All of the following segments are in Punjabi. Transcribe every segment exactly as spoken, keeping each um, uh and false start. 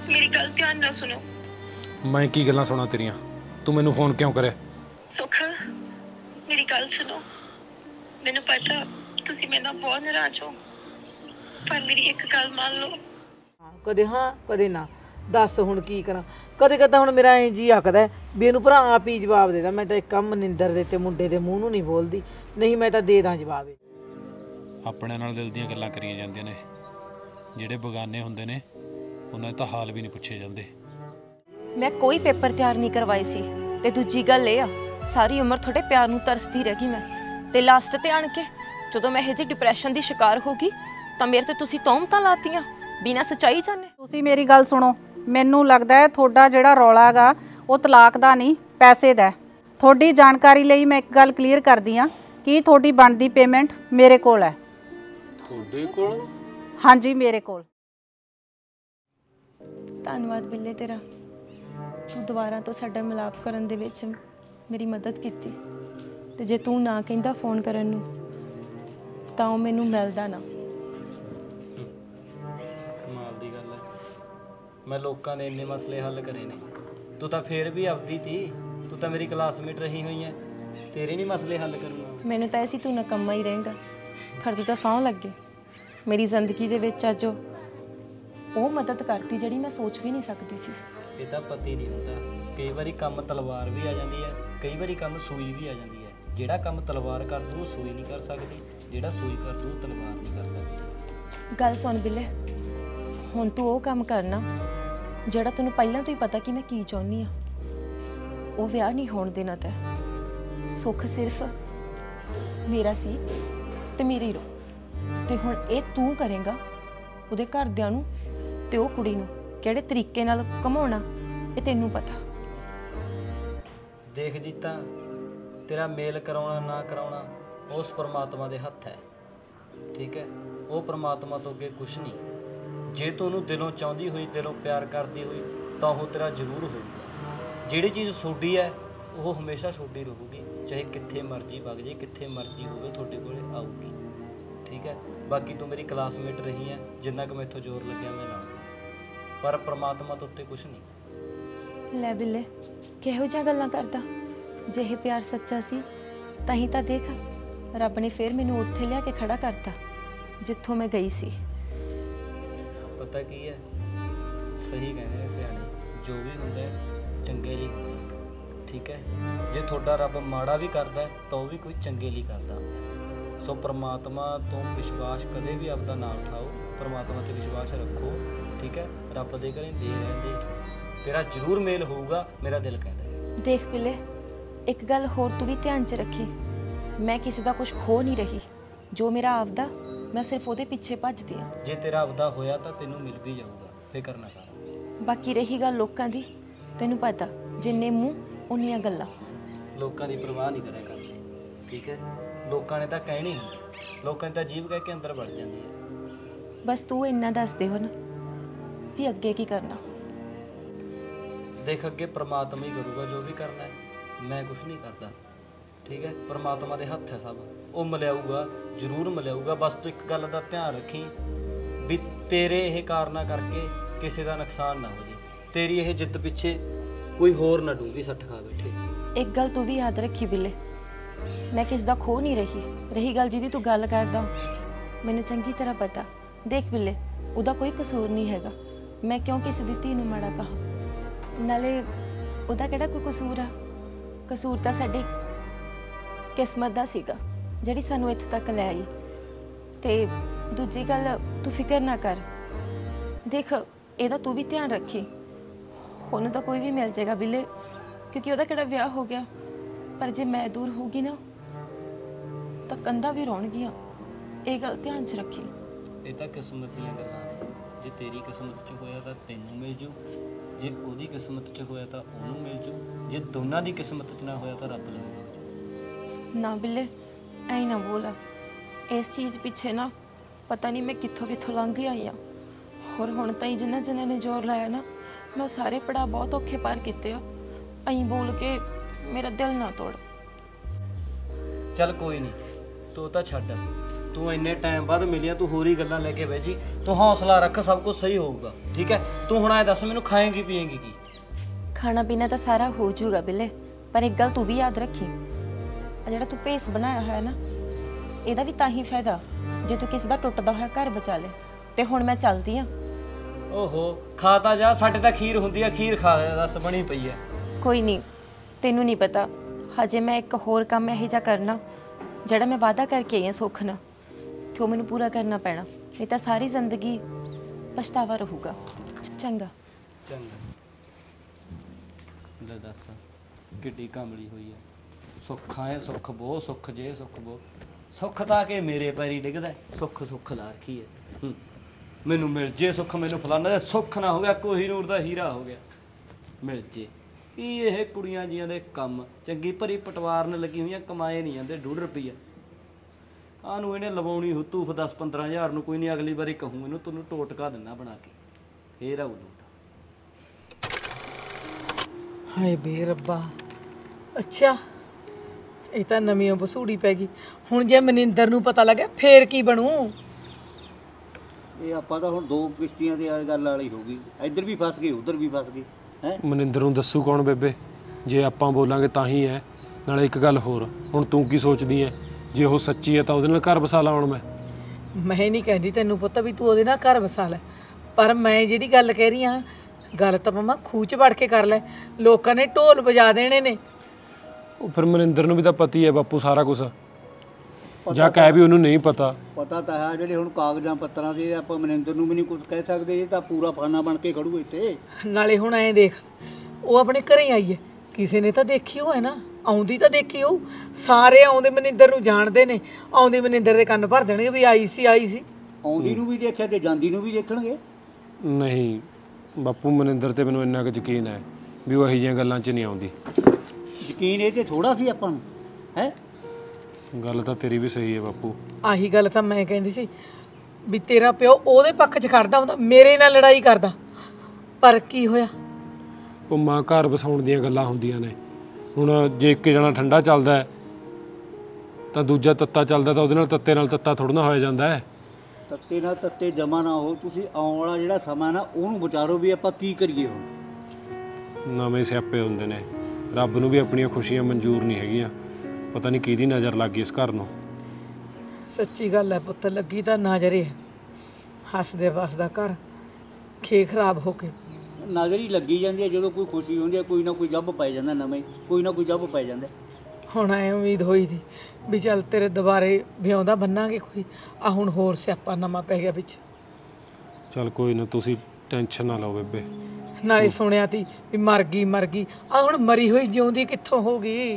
मेरी गल ध्यान ना सुनो। मैं की गल्लां सुना तेरियां? तू मैनू फोन क्यों करे? सुख मेरी गल सुनो। मैनू पता तुसी मेरे नाल बहुत नाराज हो, पर मेरी एक गल मान लो। कदे हाँ कदे ना। दस हुण की करा। कदे कदा हुण मेरा इंज ही आखदा भी इहनूं भरा आप ही जवाब देदा। मैं तां इक काम मनिंदर दे ते मुंडे दे मूँह नूं नहीं बोलदी, नहीं मैं तां दे दां जवाब। अपने नाल दिल दीयां गल्लां करीਆਂ ਜਾਂਦੀਆਂ ਨੇ, ਜਿਹੜੇ ਬਗਾਨੇ ਹੁੰਦੇ ਨੇ ਉਹਨਾਂ ਦਾ ਹਾਲ ਵੀ ਨਹੀਂ ਪੁੱਛੇ ਜਾਂਦੇ। मैं कोई पेपर तैयार नहीं करवाए सी ते दूजी गल ये आ सारी उम्र थोड़े प्यार नूं तरसदी रह गई मैं ते लास्ट ते आण के जदों मैं इह जी डिप्रैशन दी शिकार हो गई तां मेरे ते तुसीं तोहमतां लातीआं बिना सच्चाई जाने। तुसीं मेरी गल सुणो, मैनूं लगदा है तुहाडा जिहड़ा रौला गा वो तलाक दा नहीं पैसे दा। तुहाडी जानकारी लई मैं एक गल क्लीयर करदी हां कि तुहाडी बनदी पेमेंट मेरे कोल है। ਤੁਹਾਡੇ ਕੋਲ? हाँ जी मेरे कोल। ਧੰਨਵਾਦ ਬਿੱਲੇ ਤੇਰਾ, ਤੂੰ ਦੁਬਾਰਾ ਤੋਂ ਸਾਡਾ ਮਿਲਾਪ ਕਰਨ ਦੇ ਵਿੱਚ ਮੇਰੀ ਮਦਦ ਕੀਤੀ ਤੇ ਜੇ ਤੂੰ ਨਾ ਕਹਿੰਦਾ ਫੋਨ ਕਰਨ ਨੂੰ ਤਾਂ ਉਹ ਮੈਨੂੰ ਮਿਲਦਾ ਨਾ। ਕਮਾਲ ਦੀ ਗੱਲ ਹੈ, ਮੈਂ ਲੋਕਾਂ ਦੇ ਇੰਨੇ ਮਸਲੇ ਹੱਲ ਕਰੇ ਨੇ, ਤੂੰ ਤਾਂ ਫੇਰ ਵੀ ਆਪਦੀ ਤੀ। ਤੂੰ ਤਾਂ ਮੇਰੀ ਕਲਾਸਮੇਟ ਰਹੀ ਹੋਈ ਹੈ, ਤੇਰੇ ਨਹੀਂ ਮਸਲੇ ਹੱਲ ਕਰੂੰਗਾ। ਮੈਨੂੰ ਤਾਂ ਐਸੀ ਤੂੰ ਨਕੰਮਾ ਹੀ ਰਹੇਗਾ, ਪਰ ਤੂੰ ਤਾਂ ਸਹੁੰ ਲੱਗੇ ਮੇਰੀ ਜ਼ਿੰਦਗੀ ਦੇ ਵਿੱਚ ਅੱਜ ਉਹ ਮਦਦ ਕਰਤੀ ਜਿਹੜੀ ਮੈਂ ਸੋਚ ਵੀ ਨਹੀਂ ਸਕਦੀ ਸੀ। ਇਹ ਤਾਂ ਪਤੀ ਨਹੀਂ ਹੁੰਦਾ, ਕਈ ਵਾਰੀ ਕੰਮ ਤਲਵਾਰ ਵੀ ਆ ਜਾਂਦੀ ਹੈ, ਕਈ ਵਾਰੀ ਕੰਮ ਸੂਈ ਵੀ ਆ ਜਾਂਦੀ ਹੈ। ਜਿਹੜਾ ਕੰਮ ਤਲਵਾਰ ਕਰ ਦੂ ਉਹ ਸੂਈ ਨਹੀਂ ਕਰ ਸਕਦੀ, ਜਿਹੜਾ ਸੂਈ ਕਰ ਦੂ ਉਹ ਤਲਵਾਰ ਨਹੀਂ ਕਰ ਸਕਦੀ। ਗੱਲ ਸੁਣ ਬਿੱਲੇ, ਹੁਣ ਤੂੰ ਉਹ ਕੰਮ ਕਰਨਾ ਜਿਹੜਾ ਤੈਨੂੰ ਪਹਿਲਾਂ ਤੋਂ ਹੀ ਪਤਾ ਕਿ ਮੈਂ ਕੀ ਚਾਹੁੰਦੀ ਆ। ਉਹ ਵਿਆਹ ਨਹੀਂ ਹੋਣ ਦੇਣਾ ਤੈਂ। ਸੁੱਖ ਸਿਰਫ ਮੇਰਾ ਸੀ ਤੇ ਮੇਰੀ ਰੋ, ਤੇ ਹੁਣ ਇਹ ਤੂੰ ਕਰੇਗਾ ਉਹਦੇ ਘਰਦਿਆਂ ਨੂੰ ਤੇ ਉਹ ਕੁੜੀ ਨੂੰ ਕਿਹੜੇ ਤਰੀਕੇ ਨਾਲ ਘਮਾਉਣਾ ਇਹ ਤੈਨੂੰ ਪਤਾ। ਦੇਖ ਜੀਤਾ, ਤੇਰਾ ਮੇਲ ਕਰਾਉਣਾ ਨਾ ਕਰਾਉਣਾ ਉਸ ਪਰਮਾਤਮਾ ਦੇ ਹੱਥ ਹੈ, ਠੀਕ ਹੈ? ਉਹ ਪਰਮਾਤਮਾ ਤੋਂ ਅੱਗੇ ਕੁਛ ਨਹੀਂ। ਜੇ ਤੂੰ ਉਹਨੂੰ ਦਿਲੋਂ ਚਾਹੁੰਦੀ ਹੋਈ, ਦਿਲੋਂ ਪਿਆਰ ਕਰਦੀ ਹੋਈ ਤਾਂ ਉਹ ਤੇਰਾ ਜ਼ਰੂਰ ਹੋਊਗਾ। ਜਿਹੜੀ ਚੀਜ਼ ਤੁਹਾਡੀ ਹੈ ਉਹ ਹਮੇਸ਼ਾ ਤੁਹਾਡੀ ਰਹੂਗੀ, ਚਾਹੇ ਕਿੱਥੇ ਮਰਜ਼ੀ ਵਗ ਜੇ, ਕਿੱਥੇ ਮਰਜ਼ੀ ਹੋਵੇ ਤੁਹਾਡੇ ਕੋਲੇ ਆਊਗੀ, ਠੀਕ ਹੈ? ਬਾਕੀ ਤੂੰ ਮੇਰੀ ਕਲਾਸਮੇਟ ਰਹੀ ਹੈ, ਜਿੰਨਾ ਕੁ ਮੈਥੋਂ ਜ਼ੋਰ ਲੱਗਿਆ ਮੈਂ ਲਾਉਂਗਾ, ਪਰ ਪਰਮਾਤਮਾ ਤੋਂ ਉੱਤੇ ਕੁਛ ਨਹੀਂ। ਲੈ ਬਿੱਲੇ, ਕਿਹੋ ਜਿਹੀਆਂ ਗੱਲਾਂ ਕਰਦਾ? ਜੇ ਇਹ ਪਿਆਰ ਸੱਚਾ ਸੀ ਤਾਂ ਹੀ ਤਾਂ ਦੇਖ ਰੱਬ ਨੇ ਫਿਰ ਮੈਨੂੰ ਉੱਥੇ ਲਿਆ ਕੇ ਖੜਾ ਕਰਤਾ ਜਿੱਥੋਂ ਮੈਂ ਗਈ ਸੀ। ਪਤਾ ਕੀ ਹੈ, ਸਹੀ ਕਹਿੰਦੇ ਨੇ ਸਿਆਣੇ, ਜੋ ਵੀ ਹੁੰਦਾ ਚੰਗੇ ਲਈ, ਠੀਕ ਹੈ? ਜੇ ਤੁਹਾਡਾ ਰੱਬ ਮਾੜਾ ਵੀ ਕਰਦਾ ਤਾਂ ਉਹ ਵੀ ਕੋਈ ਚੰਗੇ ਲਈ ਕਰਦਾ। ਸੋ ਪਰਮਾਤਮਾ ਤੋਂ ਵਿਸ਼ਵਾਸ ਕਦੇ ਵੀ ਆਪਦਾ ਨਾ ਉਠਾਓ, ਪਰਮਾਤਮਾ 'ਤੇ ਵਿਸ਼ਵਾਸ ਰੱਖੋ, ਠੀਕ ਹੈ? ਰੱਬ ਦੇ ਘਰੇ ਦੇ ਰਹਿੰਦੇ ਤੇਰਾ ਜ਼ਰੂਰ ਮੇਲ ਹੋਊਗਾ, ਮੇਰਾ ਦਿਲ ਕਹਿੰਦਾ। ਦੇਖ ਬਿੱਲੇ, ਇੱਕ ਗੱਲ ਹੋਰ ਤੂੰ ਵੀ ਧਿਆਨ 'ਚ ਰੱਖੀ, ਮੈਂ ਕਿਸੇ ਦਾ ਕੁਝ ਖੋ ਨਹੀਂ ਰਹੀ। ਜੋ ਮੇਰਾ ਆਪਦਾ ਮੈਂ ਸਿਰਫ ਉਹਦੇ ਪਿੱਛੇ ਭੱਜਦੀ ਹਾਂ। ਜੇ ਤੇਰਾ ਆਪਦਾ ਹੋਇਆ ਤਾਂ ਤੈਨੂੰ ਮਿਲ ਵੀ ਜਾਊਗਾ, ਫਿਕਰ ਨਾ ਕਰ। ਬਾਕੀ ਰਹੀ ਗੱਲ ਲੋਕਾਂ ਦੀ, ਤੈਨੂੰ ਪਤਾ ਜਿੰਨੇ ਮੂੰਹ ਉਨੀਆਂ ਗੱਲਾਂ। ਲੋਕਾਂ ਦੀ ਪਰਵਾਹ ਨਹੀਂ ਕਰਿਆ ਕਰਦੇ, ਠੀਕ ਹੈ? ਲੋਕਾਂ ਨੇ ਤਾਂ ਕਹਿਣੀ ਹੁੰਦੀ, ਲੋਕਾਂ ਨੇ ਤਾਂ ਜੀਭ ਕਹਿ ਕੇ ਅੰਦਰ ਵੜ ਜਾਂਦੀ ਹੈ। ਬਸ ਤੂੰ ਇੰਨਾ ਦੱਸ ਦੇ ਹੁਣ ਵੀ ਅੱਗੇ ਕੀ ਕਰਨਾ। ਦੇਖ, ਅੱਗੇ ਪ੍ਰਮਾਤਮਾ ਹੀ ਕਰੂਗਾ ਜੋ ਵੀ ਕਰਨਾ ਹੈ, ਮੈਂ ਕੁਛ ਨਹੀਂ ਕਰਦਾ, ਠੀਕ ਹੈ? ਪ੍ਰਮਾਤਮਾ ਦੇ ਹੱਥ ਹੈ ਸਭ, ਉਹ ਮਿਲਾਊਗਾ, ਜ਼ਰੂਰ ਮਿਲਾਊਗਾ। ਬਸ ਤੂੰ ਇੱਕ ਗੱਲ ਦਾ ਧਿਆਨ ਰੱਖੀ ਵੀ ਤੇਰੇ ਇਹ ਕਾਰਨਾਂ ਕਰਕੇ ਕਿਸੇ ਦਾ ਨੁਕਸਾਨ ਨਾ ਹੋ ਜੇ, ਤੇਰੀ ਇਹ ਜਿੱਦ ਪਿੱਛੇ ਕੋਈ ਹੋਰ ਨਾ ਡੂੰਘੀ ਸੱਟ ਖਾ ਬੈਠੇ। ਇੱਕ ਗੱਲ ਤੂੰ ਵੀ ਯਾਦ ਰੱਖੀ ਬਿੱਲੇ, ਮੈਂ ਕਿਸ ਦਾ ਖੋ ਨਹੀਂ ਰਹੀ। ਰਹੀ ਗੱਲ ਜਿਹਦੀ ਤੂੰ ਗੱਲ ਕਰਦਾ, ਮੈਨੂੰ ਚੰਗੀ ਤਰ੍ਹਾਂ ਪਤਾ। ਦੇਖ ਬਿੱਲੇ, ਉਹਦਾ ਕੋਈ ਕਸੂਰ ਨਹੀਂ ਹੈਗਾ, ਮੈਂ ਕਿਉਂ ਕਿਸੇ ਦੀ ਧੀ ਨੂੰ ਮਾੜਾ ਕਹਾਂ? ਨਾਲੇ ਉਹਦਾ ਕਿਹੜਾ ਕੋਈ ਕਸੂਰ ਆ? ਕਸੂਰ ਤਾਂ ਸਾਡੀ ਕਿਸਮਤ ਦਾ ਸੀਗਾ ਜਿਹੜੀ ਸਾਨੂੰ ਇੱਥੋਂ ਤੱਕ ਲੈ ਆਈ। ਤੇ ਦੂਜੀ ਗੱਲ, ਤੂੰ ਫਿਕਰ ਨਾ ਕਰ। ਦੇਖ, ਇਹਦਾ ਤੂੰ ਵੀ ਧਿਆਨ ਰੱਖੀ, ਉਹਨੂੰ ਤਾਂ ਕੋਈ ਵੀ ਮਿਲ ਜਾਏਗਾ ਬਿੱਲੇ, ਕਿਉਂਕਿ ਉਹਦਾ ਕਿਹੜਾ ਵਿਆਹ ਹੋ ਗਿਆ। ਪਰ ਜੇ ਮੈਂ ਦੂਰ ਹੋ ਗਈ ਨਾ ਤਾਂ ਕੰਧਾਂ ਵੀ ਰੋਣਗੀਆਂ, ਇਹ ਗੱਲ ਧਿਆਨ 'ਚ ਰੱਖੀ। ਇਹ ਤਾਂ ਕਿਸਮਤ ਦੀਆਂ ਗੱਲਾਂ ਨੇ, ਜੇ ਤੇਰੀ ਕਿਸਮਤ 'ਚ ਹੋਇਆ ਤਾਂ ਤੈਨੂੰ ਮਿਲ ਜੂ, ਜੇ ਉਹਦੀ ਕਿਸਮਤ 'ਚ ਹੋਇਆ ਤਾਂ ਉਹਨੂੰ ਮਿਲ ਜੂ, ਜੇ ਦੋਨਾਂ ਦੀ ਕਿਸਮਤ 'ਚ ਨਾ ਹੋਇਆ ਤਾਂ ਰੱਬ ਲਊਗਾ। ਨਾ ਬਿੱਲੇ, ਐਂ ਨਾ ਬੋਲ। ਇਸ ਚੀਜ਼ ਪਿੱਛੇ ਨਾ ਪਤਾ ਨਹੀਂ ਮੈਂ ਕਿੱਥੋਂ ਕਿੱਥੋਂ ਲੰਘ ਆਈ ਹਾਂ। ਹੋਰ ਹੁਣ ਤਾਈਂ ਜਿਨ੍ਹਾਂ ਜਿਨ੍ਹਾਂ ਨੇ ਜ਼ੋਰ ਲਾਇਆ ਨਾ, ਮੈਂ ਸਾਰੇ ਪੜਾਅ ਬਹੁਤ ਔਖੇ ਪਾਰ ਕੀਤੇ ਆ। ਐਂ ਬੋਲ ਕੇ ਮੇਰਾ ਦਿਲ ਨਾ ਤੋੜ। ਚੱਲ ਕੋਈ ਨਹੀਂ, ਤੂੰ ਤਾਂ ਛੱਡ, ਤੂੰ ਇੰਨੇ ਟਾਈਮ ਬਾਅਦ ਮਿਲਿਆ, ਤੂੰ ਹੋਰ ਹੀ ਗੱਲਾਂ ਲੈ ਕੇ ਬਹਿ ਜੀ। ਤੂੰ ਹੌਸਲਾ ਰੱਖ, ਸਭ ਕੁਝ ਸਹੀ ਹੋਊਗਾ, ਠੀਕ ਹੈ? ਤੂੰ ਹੁਣ ਐ ਦੱਸ ਮੈਨੂੰ, ਖਾਏਂਗੀ ਪੀਏਂਗੀ ਕੀ? ਖਾਣਾ ਪੀਣਾ ਤਾਂ ਸਾਰਾ ਹੋ ਜਾਊਗਾ ਬਿੱਲੇ, ਪਰ ਇੱਕ ਗੱਲ ਤੂੰ ਵੀ ਯਾਦ ਰੱਖੀ, ਆ ਜਿਹੜਾ ਤੂੰ ਭੇਸ ਬਣਾਇਆ ਹੋਇਆ ਨਾ, ਇਹਦਾ ਵੀ ਤਾਂ ਹੀ ਫਾਇਦਾ ਜੇ ਤੂੰ ਕਿਸੇ ਦਾ ਟੁੱਟਦਾ ਹੋਇਆ ਘਰ ਬਚਾ ਲੈ। ਤੇ ਹੁਣ ਮੈਂ ਚੱਲਦੀ ਆ। ਓਹੋ, ਖਾ ਤਾਂ ਜਾ, ਸਾਡੇ ਤਾਂ ਖੀਰ ਹੁੰਦੀ ਆ, ਖੀਰ ਖਾ ਲੈ, ਦੱਸ ਬਣੀ ਪਈ ਐ। ਕੋਈ ਨਹੀਂ, ਤੈਨੂੰ ਨਹੀਂ ਪਤਾ, ਹਜੇ ਮੈਂ ਇੱਕ ਹੋਰ ਕੰਮ ਇਹੋ ਜਿਹਾ ਕਰਨਾ ਜਿਹੜਾ ਮੈਂ ਵਾਅਦਾ ਕਰਕੇ ਆਈ ਹਾਂ ਸੁੱਖ ਨਾਲ, ਤੇ ਉਹ ਮੈਨੂੰ ਪੂਰਾ ਕਰਨਾ ਪੈਣਾ, ਨਹੀਂ ਤਾਂ ਸਾਰੀ ਜ਼ਿੰਦਗੀ ਪਛਤਾਵਾ ਰਹੂਗਾ। ਚੰਗਾ ਚੰਗਾ। ਲੈ ਦੱਸ ਕਿੱਡੀ ਕਾਮਲੀ ਹੋਈ ਐ। ਸੁੱਖਾਂ ਐ, ਸੁੱਖ ਬੋ, ਸੁੱਖ ਜੇ ਸੁੱਖ ਬੋ। ਸੁੱਖ ਤਾਂ ਕਿ ਮੇਰੇ ਪੈਰੀ ਡਿੱਗਦਾ, ਸੁੱਖ ਸੁੱਖ ਲਾ ਰੱਖੀ ਐ। ਮੈਨੂੰ ਮਿਲ ਜੇ ਸੁੱਖ, ਮੈਨੂੰ ਫਲਾਣਾ ਦਾ ਸੁੱਖ ਨਾ ਹੋ ਗਿਆ, ਕੋਹੀਨੂਰ ਦਾ ਹੀਰਾ ਹੋ ਗਿਆ, ਮਿਲ ਜੇ। ਕੀ ਇਹ ਕੁੜੀਆਂ ਜੀਆਂ ਦੇ ਕੰਮ, ਚੰਗੀ ਭਰੀ ਪਟਵਾਰਨ ਲੱਗੀ ਹੋਈਆਂ, ਕਮਾਏ ਨਹੀਂ ਜਾਂਦੇ ਡੂਢ ਰੁਪਈਆ। ਆਨੂੰ ਇਹਨੇ ਲਵਾਉਣੀ ਹੁੱਤੂ ਫਿਰ ਦਸ ਪੰਦਰਾਂ ਹਜ਼ਾਰ ਨੂੰ, ਕੋਈ ਨਹੀਂ ਅਗਲੀ ਵਾਰੀ ਕਹੂੰ ਇਹਨੂੰ, ਤੈਨੂੰ ਟੋਟਕਾ ਦਿੰਦਾ ਬਣਾ ਕੇ, ਫੇਰ ਆਊ ਲੋਟ। ਹਾਏ ਬੇ ਰੱਬਾ, ਅੱਛਾ ਇਹ ਤਾਂ ਨਵੀਂ ਬਸੂੜੀ ਪੈ ਗਈ। ਹੁਣ ਜੇ ਮਨਿੰਦਰ ਨੂੰ ਪਤਾ ਲੱਗਿਆ ਫੇਰ ਕੀ ਬਣੂ? ਇਹ ਆਪਾਂ ਤਾਂ ਹੁਣ ਦੋ ਕਿਸ਼ਤੀਆਂ ਦੀ ਗੱਲ ਵਾਲੀ ਹੋ ਗਈ, ਇੱਧਰ ਵੀ ਫਸ ਗਏ ਉੱਧਰ ਵੀ ਫਸ ਗਏ ਹੈ। ਮਨਿੰਦਰ ਨੂੰ ਦੱਸੂ ਕੌਣ ਬੇਬੇ? ਜੇ ਆਪਾਂ ਬੋਲਾਂਗੇ ਤਾਂ ਹੀ ਹੈ। ਨਾਲੇ ਇੱਕ ਗੱਲ ਹੋਰ, ਹੁਣ ਤੂੰ ਕੀ ਸੋਚਦੀ ਹੈ? ਜੇ ਉਹ ਸੱਚੀ ਹੈ ਤਾਂ ਉਹਦੇ ਨਾਲ ਘਰ ਵਸਾ ਲਾ। ਹੁਣ ਮੈਂ ਮੈਂ ਨਹੀਂ ਕਹਿੰਦੀ ਤੈਨੂੰ ਪੁੱਤ ਵੀ ਤੂੰ ਉਹਦੇ ਨਾਲ ਘਰ ਵਸਾ ਲੈ, ਪਰ ਮੈਂ ਜਿਹੜੀ ਗੱਲ ਕਹਿ ਰਹੀ ਹਾਂ, ਗੱਲ ਤਾਂ ਮਮਾ ਖੂਹ 'ਚ ਵੜ ਕੇ ਕਰ ਲੈ, ਲੋਕਾਂ ਨੇ ਢੋਲ ਵਜਾ ਦੇਣੇ ਨੇ। ਉਹ ਫਿਰ ਮਨਿੰਦਰ ਨੂੰ ਵੀ ਤਾਂ ਪਤੀ ਹੈ ਬਾਪੂ ਸਾਰਾ ਕੁਝ, ਜਾਂ ਕਹਿ ਵੀ ਉਹਨੂੰ ਨਹੀਂ ਪਤਾ। ਪਤਾ ਤਾਂ ਹੈ, ਜਿਹੜੇ ਹੁਣ ਕਾਗਜ਼ਾਂ ਪੱਤਰਾਂ ਦੇ ਆਪਾਂ ਮਨਿੰਦਰ ਨੂੰ ਵੀ ਨਹੀਂ ਕੁਝ ਕਹਿ ਸਕਦੇ, ਇਹ ਤਾਂ ਪੂਰਾ ਫਾਨਾ ਬਣ ਕੇ ਖੜੂ ਇੱਥੇ। ਨਾਲੇ ਹੁਣ ਐਂ ਦੇਖ, ਉਹ ਆਪਣੇ ਘਰੇ ਆਈ ਹੈ, ਕਿਸੇ ਨੇ ਤਾਂ ਦੇਖੀ ਹੋ ਹੈ ਨਾ, ਆਉਂਦੀ ਤਾਂ ਦੇਖੀ ਹੋ। ਸਾਰੇ ਆਉਂਦੇ ਮਨਿੰਦਰ ਨੂੰ ਜਾਣਦੇ ਨੇ, ਆਉਂਦੇ ਮਨਿੰਦਰ ਦੇ ਕੰਨ ਭਰ ਦੇਣਗੇ ਵੀ ਆਈ ਸੀ ਆਈ ਸੀ। ਆਉਂਦੀ ਨੂੰ ਵੀ ਦੇਖਿਆ ਤੇ ਜਾਂਦੀ ਨੂੰ ਵੀ ਦੇਖਣਗੇ। ਨਹੀਂ ਬਾਪੂ, ਮਨਿੰਦਰ ਤੇ ਮੈਨੂੰ ਇੰਨਾ ਕੁ ਯਕੀਨ ਹੈ ਵੀ ਉਹ ਇਹੋ ਜਿਹੀਆਂ ਗੱਲਾਂ 'ਚ ਨਹੀਂ ਆਉਂਦੀ। ਯਕੀਨ ਇਹ ਤੇ ਥੋੜਾ ਸੀ ਆਪਾਂ ਨੂੰ ਹੈ। ਗੱਲ ਤਾਂ ਤੇਰੀ ਵੀ ਸਹੀ ਹੈ ਬਾਪੂ। ਆਹੀ ਗੱਲ ਤਾਂ ਮੈਂ ਕਹਿੰਦੀ ਸੀ ਵੀ ਤੇਰਾ ਪਿਓ ਉਹਦੇ ਪੱਖ 'ਚ ਖੜਦਾ ਹੁੰਦਾ, ਮੇਰੇ ਨਾਲ ਲੜਾਈ ਕਰਦਾ, ਪਰ ਕੀ ਹੋਇਆ? ਉਹ ਮਾਂ ਘਰ ਵਸਾਉਣ ਦੀਆਂ ਗੱਲਾਂ ਹੁੰਦੀਆਂ ਨੇ। ਹੁਣ ਜੇ ਇੱਕ ਜਣਾ ਠੰਡਾ ਚੱਲਦਾ ਹੈ ਤਾਂ ਦੂਜਾ ਤੱਤਾ ਚੱਲਦਾ, ਤਾਂ ਉਹਦੇ ਨਾਲ ਤੱਤੇ ਨਾਲ ਤੱਤਾ ਥੋੜ੍ਹਾ ਨਾ ਹੋਇਆ ਜਾਂਦਾ ਹੈ। ਤੱਤੇ ਨਾਲ ਤੱਤੇ ਜਮਾ ਨਾ ਹੋ। ਤੁਸੀਂ ਆਉਣ ਵਾਲਾ ਜਿਹੜਾ ਸਮਾਂ ਨਾ ਉਹਨੂੰ ਵਿਚਾਰੋ ਵੀ ਆਪਾਂ ਕੀ ਕਰੀਏ। ਹੁਣ ਨਵੇਂ ਸਿਆਪੇ ਹੁੰਦੇ ਨੇ, ਰੱਬ ਨੂੰ ਵੀ ਆਪਣੀਆਂ ਖੁਸ਼ੀਆਂ ਮਨਜ਼ੂਰ ਨਹੀਂ ਹੈਗੀਆਂ। ਪਤਾ ਨਹੀਂ ਕਿਹਦੀ ਨਜ਼ਰ ਲੱਗ ਗਈ ਇਸ ਘਰ ਨੂੰ। ਸੱਚੀ ਗੱਲ ਹੈ ਪੁੱਤ, ਲੱਗੀ ਤਾਂ ਨਜ਼ਰੇ ਹੱਸਦੇ ਵਸਦਾ ਘਰ ਖੇ ਖਰਾਬ ਹੋ ਕੇ। ਨਜ਼ਰ ਹੀ ਲੱਗੀ ਜਾਂਦੀ ਹੈ, ਜਦੋਂ ਕੋਈ ਖੁਸ਼ੀ ਹੁੰਦੀ ਹੈ ਕੋਈ ਨਾ ਕੋਈ ਜੱਬ ਪੈ ਜਾਂਦਾ, ਨਵੇਂ ਕੋਈ ਨਾ ਕੋਈ ਜੱਬ ਪੈ ਜਾਂਦਾ। ਹੁਣ ਐ ਉਮੀਦ ਹੋਈ ਦੀ ਵੀ ਚੱਲ ਤੇਰੇ ਦੁਬਾਰੇ ਵਿਆਉਂਦਾ ਬੰਨਾਂਗੇ ਕੋਈ, ਆ ਹੁਣ ਹੋਰ ਸਿਆਪਾ ਨਵਾਂ ਪੈ ਗਿਆ ਵਿੱਚ। ਚੱਲ ਕੋਈ ਨਾ, ਤੁਸੀਂ ਟੈਨਸ਼ਨ ਨਾ ਲਓ ਬੇਬੇ। ਨਾਲੇ ਸੁਣਿਆ ਤੀ ਵੀ ਮਰ ਗਈ ਮਰ ਗਈ, ਆ ਹੁਣ ਮਰੀ ਹੋਈ ਜਿਉਂਦੀ ਕਿੱਥੋਂ ਹੋ ਗਈ?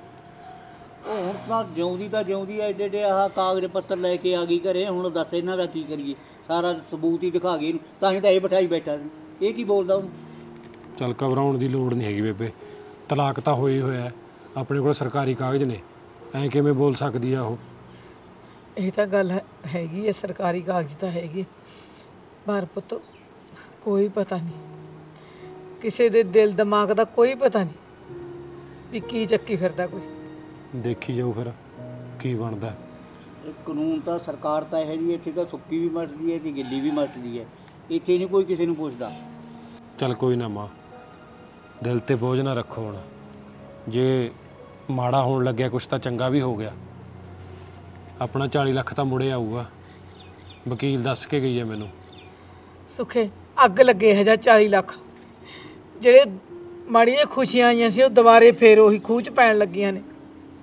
ਉਹ ਹੁਣ ਤਾਂ ਜਿਉਂਦੀ ਤਾਂ ਜਿਉਂਦੀ ਐ, ਏਡੇ ਏਡੇ ਆਹ ਕਾਗਜ਼ ਪੱਤਰ ਲੈ ਕੇ ਆ ਗਈ ਘਰੇ। ਹੁਣ ਦੱਸ ਇਹਨਾਂ ਦਾ ਕੀ ਕਰੀਏ? ਸਾਰਾ ਸਬੂਤ ਹੀ ਦਿਖਾ ਗਏ ਇਹਨੂੰ, ਤਾਂ ਹੀ ਤਾਂ ਇਹ ਬਿਠਾਈ ਬੈਠਾ ਸੀ। ਇਹ ਕੀ ਬੋਲਦਾ ਉਹਨੂੰ? ਚੱਲ ਘਬਰਾਉਣ ਦੀ ਲੋੜ ਨਹੀਂ ਹੈਗੀ ਬੇਬੇ, ਤਲਾਕ ਤਾਂ ਹੋਈ ਹੋਇਆ, ਆਪਣੇ ਕੋਲ ਸਰਕਾਰੀ ਕਾਗਜ਼ ਨੇ, ਐਂ ਕਿਵੇਂ ਬੋਲ ਸਕਦੀ ਆ ਉਹ? ਇਹ ਤਾਂ ਗੱਲ ਹੈ- ਹੈਗੀ ਹੈ, ਸਰਕਾਰੀ ਕਾਗਜ਼ ਤਾਂ ਹੈਗੇ, ਪਰ ਪੁੱਤ ਕੋਈ ਪਤਾ ਨਹੀਂ, ਕਿਸੇ ਦੇ ਦਿਲ ਦਿਮਾਗ ਦਾ ਕੋਈ ਪਤਾ ਨਹੀਂ ਵੀ ਕੀ ਚੱਕੀ ਫਿਰਦਾ ਕੋਈ। ਦੇਖੀ ਜਾਓ ਫਿਰ ਕੀ ਬਣਦਾ। ਇਹ ਕਾਨੂੰਨ ਤਾਂ ਸਰਕਾਰ ਤਾਂ ਇਹੋ ਜਿਹੀ, ਇੱਥੇ ਤਾਂ ਸੁੱਕੀ ਵੀ ਮੱਚਦੀ ਹੈ ਤੇ ਗਿੱਲੀ ਵੀ ਮੱਚਦੀ ਹੈ, ਇੱਥੇ ਨਹੀਂ ਕੋਈ ਕਿਸੇ ਨੂੰ ਪੁੱਛਦਾ। ਚੱਲ ਕੋਈ ਨਾ ਮਾਂ, ਦਿਲ ਤੇ ਬੋਝ ਨਾ ਰੱਖੋ। ਹੁਣ ਜੇ ਮਾੜਾ ਹੋਣ ਲੱਗਿਆ ਕੁਛ ਤਾਂ ਚੰਗਾ ਵੀ ਹੋ ਗਿਆ। ਆਪਣਾ ਚਾਲੀ ਲੱਖ ਤਾਂ ਮੁੜੇ ਆਊਗਾ, ਵਕੀਲ ਦੱਸ ਕੇ ਗਈ ਹੈ ਮੈਨੂੰ। ਸੁਖੇ ਅੱਗ ਲੱਗੇ ਹਜਾ ਚਾਲੀ ਲੱਖ, ਜਿਹੜੇ ਮਾੜੀਆਂ ਖੁਸ਼ੀਆਂ ਆਈਆਂ ਸੀ ਉਹ ਦੁਬਾਰੇ ਫੇਰ ਉਹੀ ਖੂਹ 'ਚ ਪੈਣ ਲੱਗੀਆਂ ਨੇ।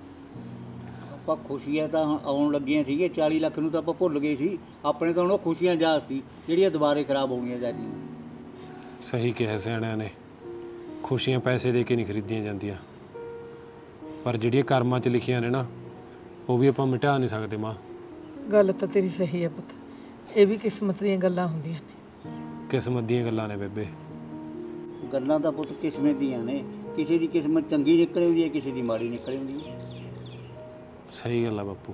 ਆਪਾਂ ਖੁਸ਼ੀਆਂ ਤਾਂ ਆਉਣ ਲੱਗੀਆਂ ਸੀਗੀਆਂ, ਚਾਲੀ ਲੱਖ ਨੂੰ ਤਾਂ ਆਪਾਂ ਭੁੱਲ ਗਏ ਸੀ। ਆਪਣੇ ਤਾਂ ਹੁਣ ਉਹ ਖੁਸ਼ੀਆਂ ਯਾਦ ਸੀ ਜਿਹੜੀਆਂ ਦੁਬਾਰੇ ਖਰਾਬ ਹੋਣੀਆਂ ਜਾਂਦੀਆਂ। ਸਹੀ ਕਿਹਾ ਸਿਆਣਿਆਂ ਨੇ, ਖੁਸ਼ੀਆਂ ਪੈਸੇ ਦੇ ਕੇ ਨਹੀਂ ਖਰੀਦੀਆਂ ਜਾਂਦੀਆਂ, ਪਰ ਜਿਹੜੀਆਂ ਕਰਮਾਂ 'ਚ ਲਿਖੀਆਂ ਨੇ ਨਾ, ਉਹ ਵੀ ਆਪਾਂ ਮਿਟਾ ਨਹੀਂ ਸਕਦੇ ਮਾਂ। ਗੱਲ ਤਾਂ ਤੇਰੀ ਸਹੀ ਹੈ ਪੁੱਤ, ਇਹ ਵੀ ਕਿਸਮਤ ਦੀਆਂ ਗੱਲਾਂ ਹੁੰਦੀਆਂ ਨੇ। ਕਿਸਮਤ ਦੀਆਂ ਗੱਲਾਂ ਨੇ ਬੇਬੇ। ਗੱਲਾਂ ਤਾਂ ਪੁੱਤ ਕਿਸਮਤ ਦੀਆਂ ਨੇ, ਕਿਸੇ ਦੀ ਕਿਸਮਤ ਚੰਗੀ ਨਿਕਲ ਆਉਂਦੀ ਹੈ, ਕਿਸੇ ਦੀ ਮਾੜੀ ਨਿਕਲ ਆਉਂਦੀ ਹੈ। ਸਹੀ ਗੱਲ ਆ ਬਾਪੂ।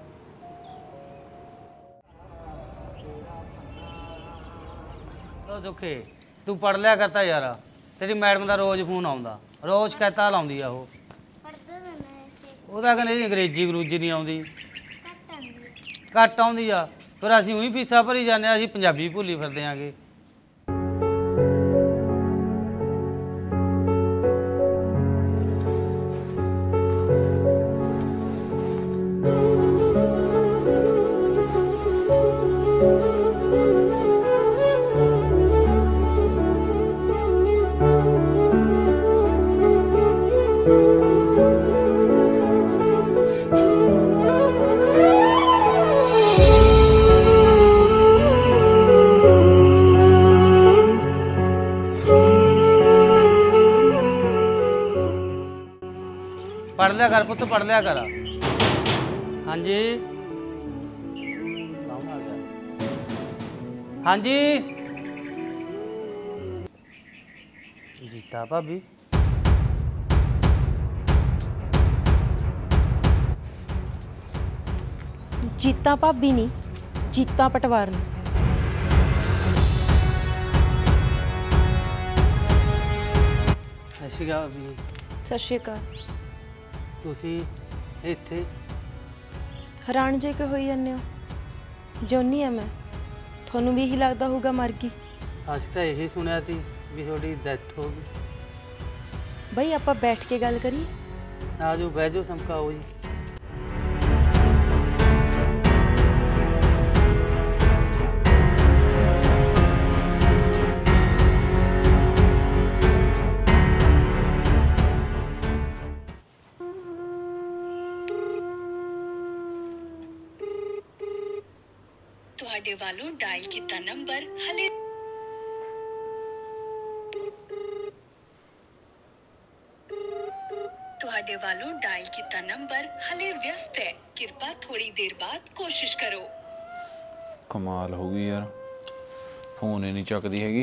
ਉਹ ਦੁੱਖੇ ਤੂੰ ਪੜ ਲਿਆ ਕਰਤਾ ਯਾਰ, ਤੇਰੀ ਮੈਡਮ ਦਾ ਰੋਜ਼ ਫੋਨ ਆਉਂਦਾ, ਰੋਜ਼ ਸ਼ਿਕਾਇਤਾਂ ਲਾਉਂਦੀ ਆ ਉਹ। ਉਹਦਾ ਕਹਿੰਦੇ ਅੰਗਰੇਜ਼ੀ ਗਰੂਜੀ ਨਹੀਂ ਆਉਂਦੀ, ਘੱਟ ਆਉਂਦੀ ਆ ਫਿਰ ਅਸੀਂ ਉਹੀ ਫੀਸਾਂ ਭਰੀ ਜਾਂਦੇ ਆ ਅਸੀਂ ਪੰਜਾਬੀ ਭੁੱਲੀ ਫਿਰਦੇ ਆਂਗੇ पढ़ लिया कर पुत्र पढ़ लिया कर हाँ जी हाँ जी जीता भाभी जीता भाभी नहीं जीता पटवार ने ऐसी गा भाभी सत श्री अकाल ਤੁਸੀਂ ਇੱਥੇ ਹੈਰਾਨ ਜੇ ਕਿ ਹੋਈ ਜਾਂਦੇ ਹੋ ਜੋਨੀ ਆ ਮੈਂ ਤੁਹਾਨੂੰ ਵੀ ਇਹੀ ਲੱਗਦਾ ਹੋਊਗਾ ਮਰ ਗਈ ਅੱਜ ਤਾਂ ਇਹੀ ਸੁਣਿਆ ਸੀ ਵੀ ਤੁਹਾਡੀ ਡੈਥ ਹੋ ਗਈ ਬਈ ਆਪਾਂ ਬੈਠ ਕੇ ਗੱਲ ਕਰੀਏ ਆ ਜਾਓ ਬਹਿ ਜਾਓ ਸਮਕਾਓ ਜੀ ਤੁਹਾਡੇ ਵੱਲੋਂ ਡਾਇਲ ਕੀਤਾ ਨੰਬਰ ਹਲੇ ਤੁਹਾਡੇ ਵੱਲੋਂ ਡਾਇਲ ਕੀਤਾ ਨੰਬਰ ਹਲੇ ਵਿਅਸਤ ਹੈ ਕਿਰਪਾ ਥੋੜੀ ਦੇਰ ਬਾਅਦ ਕੋਸ਼ਿਸ਼ ਕਰੋ ਕਮਾਲ ਹੋ ਗਈ ਯਾਰ ਫੋਨ ਹੀ ਨਹੀਂ ਚੱਕਦੀ ਹੈਗੀ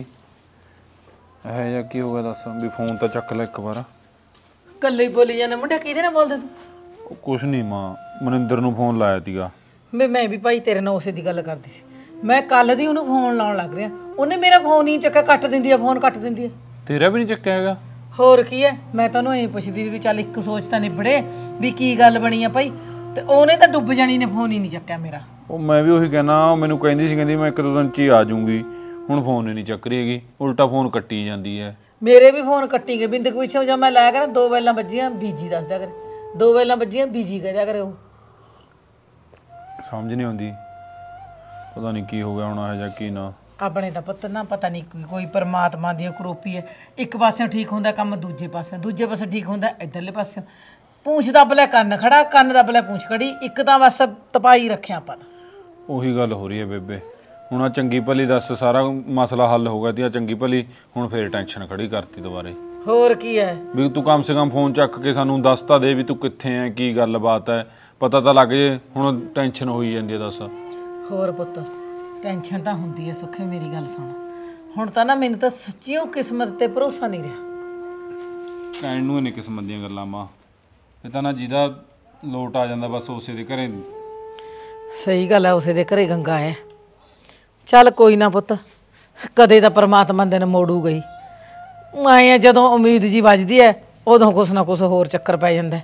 ਇਹ ਜਾਂ ਕੀ ਹੋ ਗਿਆ ਦੱਸ ਵੀ ਫੋਨ ਤਾਂ ਚੱਕ ਲੈ ਇੱਕ ਵਾਰ ਕੱਲੇ ਹੀ ਬੋਲੀ ਜਾਂਦਾ ਮੁੰਡਾ ਕਿਹਦੇ ਨਾਲ ਬੋਲਦਾ ਤੂੰ ਉਹ ਕੁਛ ਨਹੀਂ ਮਾਂ ਮਨਿੰਦਰ ਨੂੰ ਫੋਨ ਲਾਇਆ ਤੀਗਾ ਮੈਂ ਮੈਂ ਵੀ ਭਾਈ ਤੇਰੇ ਨਾਲ ਉਸੇ ਦੀ ਗੱਲ ਕਰਦੀ ਸੀ ਮੈਂ ਕੱਲ ਦੀ ਉਹਨੂੰ ਫੋਨ ਲਾਉਣ ਲੱਗ ਰਿਹਾ ਉਹਨੇ ਮੇਰਾ ਫੋਨ ਹੀ ਚੱਕਿਆ ਕੱਟ ਦਿੰਦੀ ਆ ਫੋਨ ਕੱਟ ਦਿੰਦੀ ਆ ਤੇਰਾ ਵੀ ਨਹੀਂ ਚੱਕਿਆ ਹੈਗਾ ਹੋਰ ਕੀ ਹੈ ਮੈਂ ਤੁਹਾਨੂੰ ਐਂ ਪੁੱਛਦੀ ਵੀ ਚੱਲ ਇੱਕ ਸੋਚ ਤਾਂ ਨਿਬੜੇ ਵੀ ਕੀ ਗੱਲ ਬਣੀ ਆ ਭਾਈ ਤੇ ਉਹਨੇ ਤਾਂ ਡੁੱਬ ਜਾਣੀ ਨੇ ਫੋਨ ਹੀ ਨਹੀਂ ਚੱਕਿਆ ਮੇਰਾ ਉਹ ਮੈਂ ਵੀ ਉਹੀ ਕਹਿਣਾ ਮੈਨੂੰ ਕਹਿੰਦੀ ਸੀ ਕਹਿੰਦੀ ਮੈਂ ਇੱਕ ਦੋ ਦਿਨ ਚ ਹੀ ਆ ਜਾਊਂਗੀ ਹੁਣ ਫੋਨ ਹੀ ਨਹੀਂ ਚੱਕ ਰਹੀ ਹੈਗੀ ਉਲਟਾ ਫੋਨ ਕੱਟੀ ਜਾਂਦੀ ਹੈ ਮੇਰੇ ਵੀ ਫੋਨ ਕੱਟੀ ਗਏ ਬਿੰਦ ਪੁੱਛੋ ਜਾਂ ਮੈਂ ਲਾਇਆ ਕਰਾਂ ਦੋ ਵੇਲਾਂ ਵੱਜੀਆਂ ਬੀਜੀ ਦੱਸਦਾ ਕਰੇ ਦੋ ਵੇਲਾਂ ਵੱਜੀਆਂ ਬੀਜੀ ਕਹਿ ਕਰੇ ਉਹ ਸਮਝ ਨਹੀਂ ਆਉਂਦੀ ਪਤਾ ਨਹੀਂ ਕੀ ਹੋ ਗਿਆ ਹੁਣ ਇਹ ਜਾਂ ਕੀ ਨਾ ਆਪਣੇ ਤਾਂ ਪੁੱਤ ਨਾ ਪਤਾ ਨਹੀਂ ਕੋਈ ਕੋਈ ਪਰਮਾਤਮਾ ਦੀ ਕਰੋਪੀ ਹੈ ਇੱਕ ਪਾਸਿਓਂ ਠੀਕ ਹੁੰਦਾ ਕੰਮ ਦੂਜੇ ਪਾਸਿਓਂ ਦੂਜੇ ਪਾਸੇ ਠੀਕ ਹੁੰਦਾ ਇੱਧਰਲੇ ਪਾਸਿਓਂ ਪੂੰਛ ਦੱਬ ਲੈ ਕੰਨ ਖੜਾ ਕੰਨ ਦੱਬ ਲੈ ਪੂੰਛ ਖੜੀ ਇੱਕ ਤਾਂ ਬਸ ਤਪਾਈ ਰੱਖਿਆ ਆਪਾਂ ਤਾਂ ਉਹੀ ਗੱਲ ਹੋ ਰਹੀ ਹੈ ਬੇਬੇ ਹੁਣ ਆ ਚੰਗੀ ਭਲੀ ਦੱਸ ਸਾਰਾ ਮਸਲਾ ਹੱਲ ਹੋ ਗਿਆ ਤੀ ਆ ਚੰਗੀ ਭਲੀ ਹੁਣ ਫੇਰ ਟੈਨਸ਼ਨ ਖੜੀ ਕਰਤੀ ਦੁਬਾਰੇ ਹੋਰ ਕੀ ਹੈ ਵੀ ਤੂੰ ਕਮ ਸੇ ਕਮ ਫੋਨ ਚੱਕ ਕੇ ਸਾਨੂੰ ਦੱਸ ਤਾਂ ਦੇ ਵੀ ਤੂੰ ਕਿੱਥੇ ਐ ਕੀ ਗੱਲਬਾਤ ਹੈ ਪਤਾ ਤਾਂ ਲੱਗ ਜੇ ਹੁਣ ਟੈਨਸ਼ਨ ਹੋਈ ਜਾਂਦੀ ਹੈ ਦੱਸ ਹੋਰ ਪੁੱਤ ਟੈਨਸ਼ਨ ਤਾਂ ਹੁੰਦੀ ਹੈ ਸੁੱਖੇ ਮੇਰੀ ਗੱਲ ਸੁਣ ਹੁਣ ਤਾਂ ਨਾ ਮੈਨੂੰ ਤਾਂ ਸੱਚੀਓ ਕਿਸਮਤ ਤੇ ਭਰੋਸਾ ਨਹੀਂ ਰਿਹਾ ਕਹਿਣ ਨੂੰ ਨਹੀਂ ਕਿਸਮਤ ਦੀਆਂ ਗੱਲਾਂ ਮਾਂ ਇਹ ਤਾਂ ਨਾ ਜਿਹਦਾ ਲੋਟ ਆ ਜਾਂਦਾ ਬਸ ਉਸੇ ਦੇ ਘਰੇ ਸਹੀ ਗੱਲ ਹੈ ਉਸੇ ਦੇ ਘਰੇ ਗੰਗਾ ਹੈ ਚੱਲ ਕੋਈ ਨਾ ਪੁੱਤ ਕਦੇ ਤਾਂ ਪਰਮਾਤਮਾ ਦਿਨ ਮੋੜੂ ਗਈ ਆਏ ਜਦੋਂ ਉਮੀਦ ਜੀ ਵੱਜਦੀ ਹੈ ਉਦੋਂ ਕੁਛ ਨਾ ਕੁਛ ਹੋਰ ਚੱਕਰ ਪੈ ਜਾਂਦਾ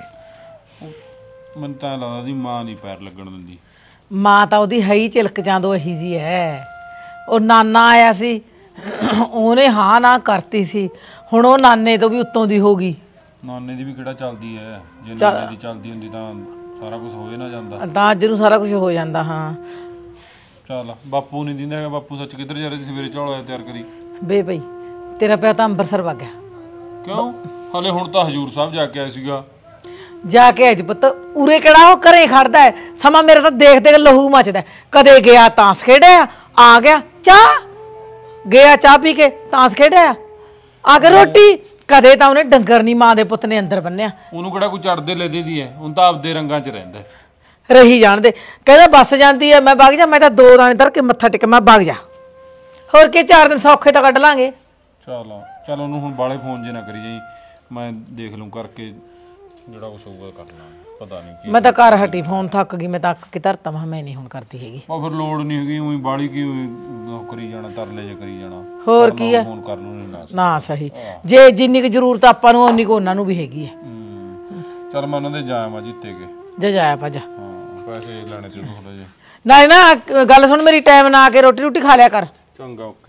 ਮੈਨੂੰ ਤਾਂ ਲੱਗਦਾ ਦੀ ਮਾਂ ਨਹੀਂ ਪੈਰ ਲੱਗਣ ਦਿੰਦੀ ਮਾਂ ਤਾਂ ਉਹਦੀ ਹੈ ਹੀ ਚਿਲਕ ਜਾਂਦੋ ਇਹੀ ਜੀ ਹੈ ਉਹ ਨਾਨਾ ਆਇਆ ਸੀ ਉਹਨੇ ਹਾਂ ਨਾ ਕਰਤੀ ਸੀ ਹੁਣ ਉਹ ਨਾਨੇ ਤੋਂ ਵੀ ਉੱਤੋਂ ਦੀ ਹੋ ਗਈ ਨਾਨੇ ਦੀ ਵੀ ਕਿਹੜਾ ਚੱਲਦੀ ਹੈ ਜੇ ਨਾਨੇ ਦੀ ਚੱਲਦੀ ਹੁੰਦੀ ਤਾਂ ਸਾਰਾ ਕੁਝ ਹੋਏ ਨਾ ਜਾਂਦਾ ਤਾਂ ਅੱਜ ਨੂੰ ਸਾਰਾ ਕੁਝ ਹੋ ਜਾਂਦਾ ਹਾਂ ਚੱਲ ਬਾਪੂ ਨਹੀਂ ਦਿੰਦਾ ਹੈਗਾ ਬਾਪੂ ਸੱਚ ਕਿੱਧਰ ਜਾ ਰਹੇ ਸੀ ਸਵੇਰੇ ਝੋਲਾ ਤਿਆਰ ਕਰੀ ਬੇ ਭਈ ਤੇਰਾ ਪਿਆ ਤਾਂ ਅੰਮ੍ਰਿਤਸਰ ਵਗ ਗਿਆ ਕਿਉਂ ਹਲੇ ਹੁਣ ਤਾਂ ਹਜੂਰ ਸਾਹਿਬ ਜਾ ਕੇ ਆਇਆ ਸੀਗਾ ਜਾ ਕੇ ਅੱਜ ਪੁੱਤ ਉਰੇ ਕਿਹੜਾ ਉਹ ਘਰੇ ਖੜਦਾ ਹੈ ਸਮਾਂ ਮੇਰਾ ਤਾਂ ਦੇਖ ਦੇਖ ਲਹੂ ਮੱਚਦਾ ਕਦੇ ਗਿਆ ਤਾਂਸ ਖੇਡਿਆ ਆ ਗਿਆ ਚਾਹ ਗਿਆ ਚਾਹ ਪੀ ਕੇ ਤਾਂਸ ਖੇਡਿਆ ਆ ਕੇ ਰੋਟੀ ਕਦੇ ਤਾਂ ਉਹਨੇ ਡੰਗਰ ਨਹੀਂ ਮਾਂ ਦੇ ਪੁੱਤ ਨੇ ਅੰਦਰ ਬੰਨਿਆ ਉਹਨੂੰ ਕਿਹੜਾ ਕੋਈ ਚੜਦੇ ਲੈਦੇ ਦੀ ਹੈ ਹੁਣ ਤਾਂ ਆਪਦੇ ਰੰਗਾਂ 'ਚ ਰਹਿੰਦਾ ਰਹੀ ਜਾਣਦੇ ਕਹਿੰਦਾ ਬੱਸ ਜਾਂਦੀ ਹੈ ਮੈਂ ਵਗ ਜਾ ਮੈਂ ਤਾਂ ਦੋ ਦਾਣੇ ਧਰ ਕੇ ਮੱਥਾ ਟੇਕ ਮੈਂ ਵਗ ਜਾ ਹੋਰ ਕੀ ਚਾਰ ਦਿਨ ਸੌਖੇ ਤਾਂ ਕੱਢ ਲਾਂਗੇ ਚੱਲ ਚੱਲ ਉਹਨੂੰ ਹੁਣ ਬਾਲੇ ਫੋਨ ਜੇ ਨਾ ਕਰੀ ਜਾਈ ਮੈਂ ਦੇਖ ਲੂੰ ਕਰਕੇ ਜਿਹੜਾ ਕੁਛ ਹੋਊਗਾ ਕਰ ਲਾਂਗੇ ਪਤਾ ਨਹੀਂ ਕੀ ਮੈਂ ਤਾਂ ਘਰ ਹਟੀ ਫੋਨ ਥੱਕ ਗਈ ਮੈਂ ਤਾਂ ਅੱਕ ਕੇ ਧਰਤਾ ਮੈਂ ਮੈਂ ਨਹੀਂ ਹੁਣ ਕਰਦੀ ਹੈਗੀ ਉਹ ਫਿਰ ਲੋੜ ਨਹੀਂ ਹੈਗੀ ਉਹੀ ਬਾਲੀ ਕੀ ਉਹ ਕਰੀ ਜਾਣਾ ਤਰਲੇ ਜੇ ਕਰੀ ਜਾਣਾ ਹੋਰ ਕੀ ਹੈ ਫੋਨ ਕਰ ਨੂੰ ਨਹੀਂ ਨਾ ਨਾ ਸਹੀ ਜੇ ਜਿੰਨੀ ਕੁ ਜ਼ਰੂਰਤ ਆਪਾਂ ਨੂੰ ਉਨੀ ਕੁ ਉਹਨਾਂ ਨੂੰ ਵੀ ਹੈਗੀ ਹੈ ਚੱਲ ਮੈਂ ਉਹਨਾਂ ਦੇ ਜਾਇਆ ਮਾ ਜਿੱਤੇ ਕੇ ਜਾ ਜਾਇਆ ਭਾ ਜਾ ਹਾਂ ਪੈਸੇ ਲੈਣੇ ਤੇ ਥੋੜਾ ਜੇ ਨਾਲੇ ਨਾ ਗੱਲ ਸੁਣ ਮੇਰੀ, ਟਾਈਮ ਨਾ ਆ ਕੇ ਰੋਟੀ ਰੋਟੀ ਖਾ ਲਿਆ ਕਰ। ਚੰਗਾ ਓਕੇ।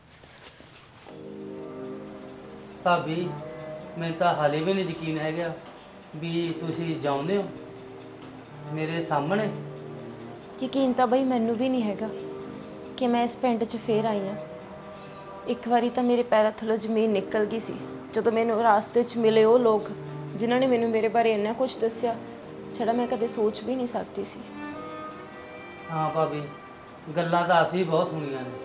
ਭਾਬੀ ਮੈਨੂੰ ਤਾਂ ਹਾਲੇ ਵੀ ਨਹੀਂ ਯਕੀਨ ਹੈਗਾ ਵੀ ਤੁਸੀਂ ਜਾਉਂਦੇ ਹੋ ਮੇਰੇ ਸਾਹਮਣੇ। ਯਕੀਨ ਤਾਂ ਬਈ ਮੈਨੂੰ ਵੀ ਨਹੀਂ ਹੈਗਾ ਕਿ ਮੈਂ ਇਸ ਪਿੰਡ 'ਚ ਫੇਰ ਆਈ ਹਾਂ। ਇੱਕ ਵਾਰੀ ਤਾਂ ਮੇਰੇ ਪੈਰਾਂ ਥੱਲੋਂ ਜ਼ਮੀਨ ਨਿਕਲ ਗਈ ਸੀ ਜਦੋਂ ਮੈਨੂੰ ਰਾਸਤੇ 'ਚ ਮਿਲੇ ਉਹ ਲੋਕ ਜਿਨ੍ਹਾਂ ਨੇ ਮੈਨੂੰ ਮੇਰੇ ਬਾਰੇ ਇੰਨਾ ਕੁਝ ਦੱਸਿਆ ਜਿਹੜਾ ਮੈਂ ਕਦੇ ਸੋਚ ਵੀ ਨਹੀਂ ਸਕਦੀ ਸੀ। ਹਾਂ ਭਾਬੀ, ਗੱਲਾਂ ਤਾਂ ਅਸੀਂ ਬਹੁਤ ਸੁਣੀਆਂ ਨੇ,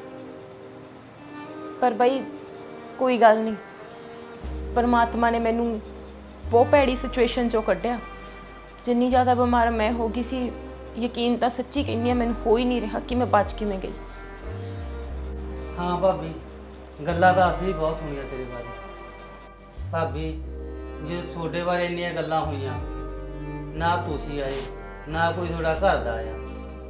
ਪਰ ਬਈ ਕੋਈ ਗੱਲ ਨਹੀਂ, ਪਰਮਾਤਮਾ ਨੇ ਮੈਨੂੰ ਬਹੁਤ ਭੈੜੀ ਸਿਚੁਏਸ਼ਨ 'ਚੋਂ ਕੱਢਿਆ। ਜਿੰਨੀ ਜ਼ਿਆਦਾ ਬਿਮਾਰ ਮੈਂ ਹੋ ਗਈ ਸੀ, ਯਕੀਨ ਤਾਂ ਸੱਚੀ ਕਹਿੰਦੀ ਹਾਂ ਮੈਨੂੰ ਹੋ ਹੀ ਨਹੀਂ ਰਿਹਾ ਕਿ ਮੈਂ ਬਚ ਕਿਵੇਂ ਗਈ। ਹਾਂ ਭਾਬੀ, ਗੱਲਾਂ ਤਾਂ ਅਸੀਂ ਬਹੁਤ ਸੁਣੀਆਂ ਤੇਰੇ ਬਾਰੇ। ਭਾਬੀ ਜੇ ਤੁਹਾਡੇ ਬਾਰੇ ਇੰਨੀਆਂ ਗੱਲਾਂ ਹੋਈਆਂ, ਨਾ ਤੁਸੀਂ ਆਏ ਨਾ ਕੋਈ ਤੁਹਾਡਾ ਘਰ ਦਾ ਆਇਆ।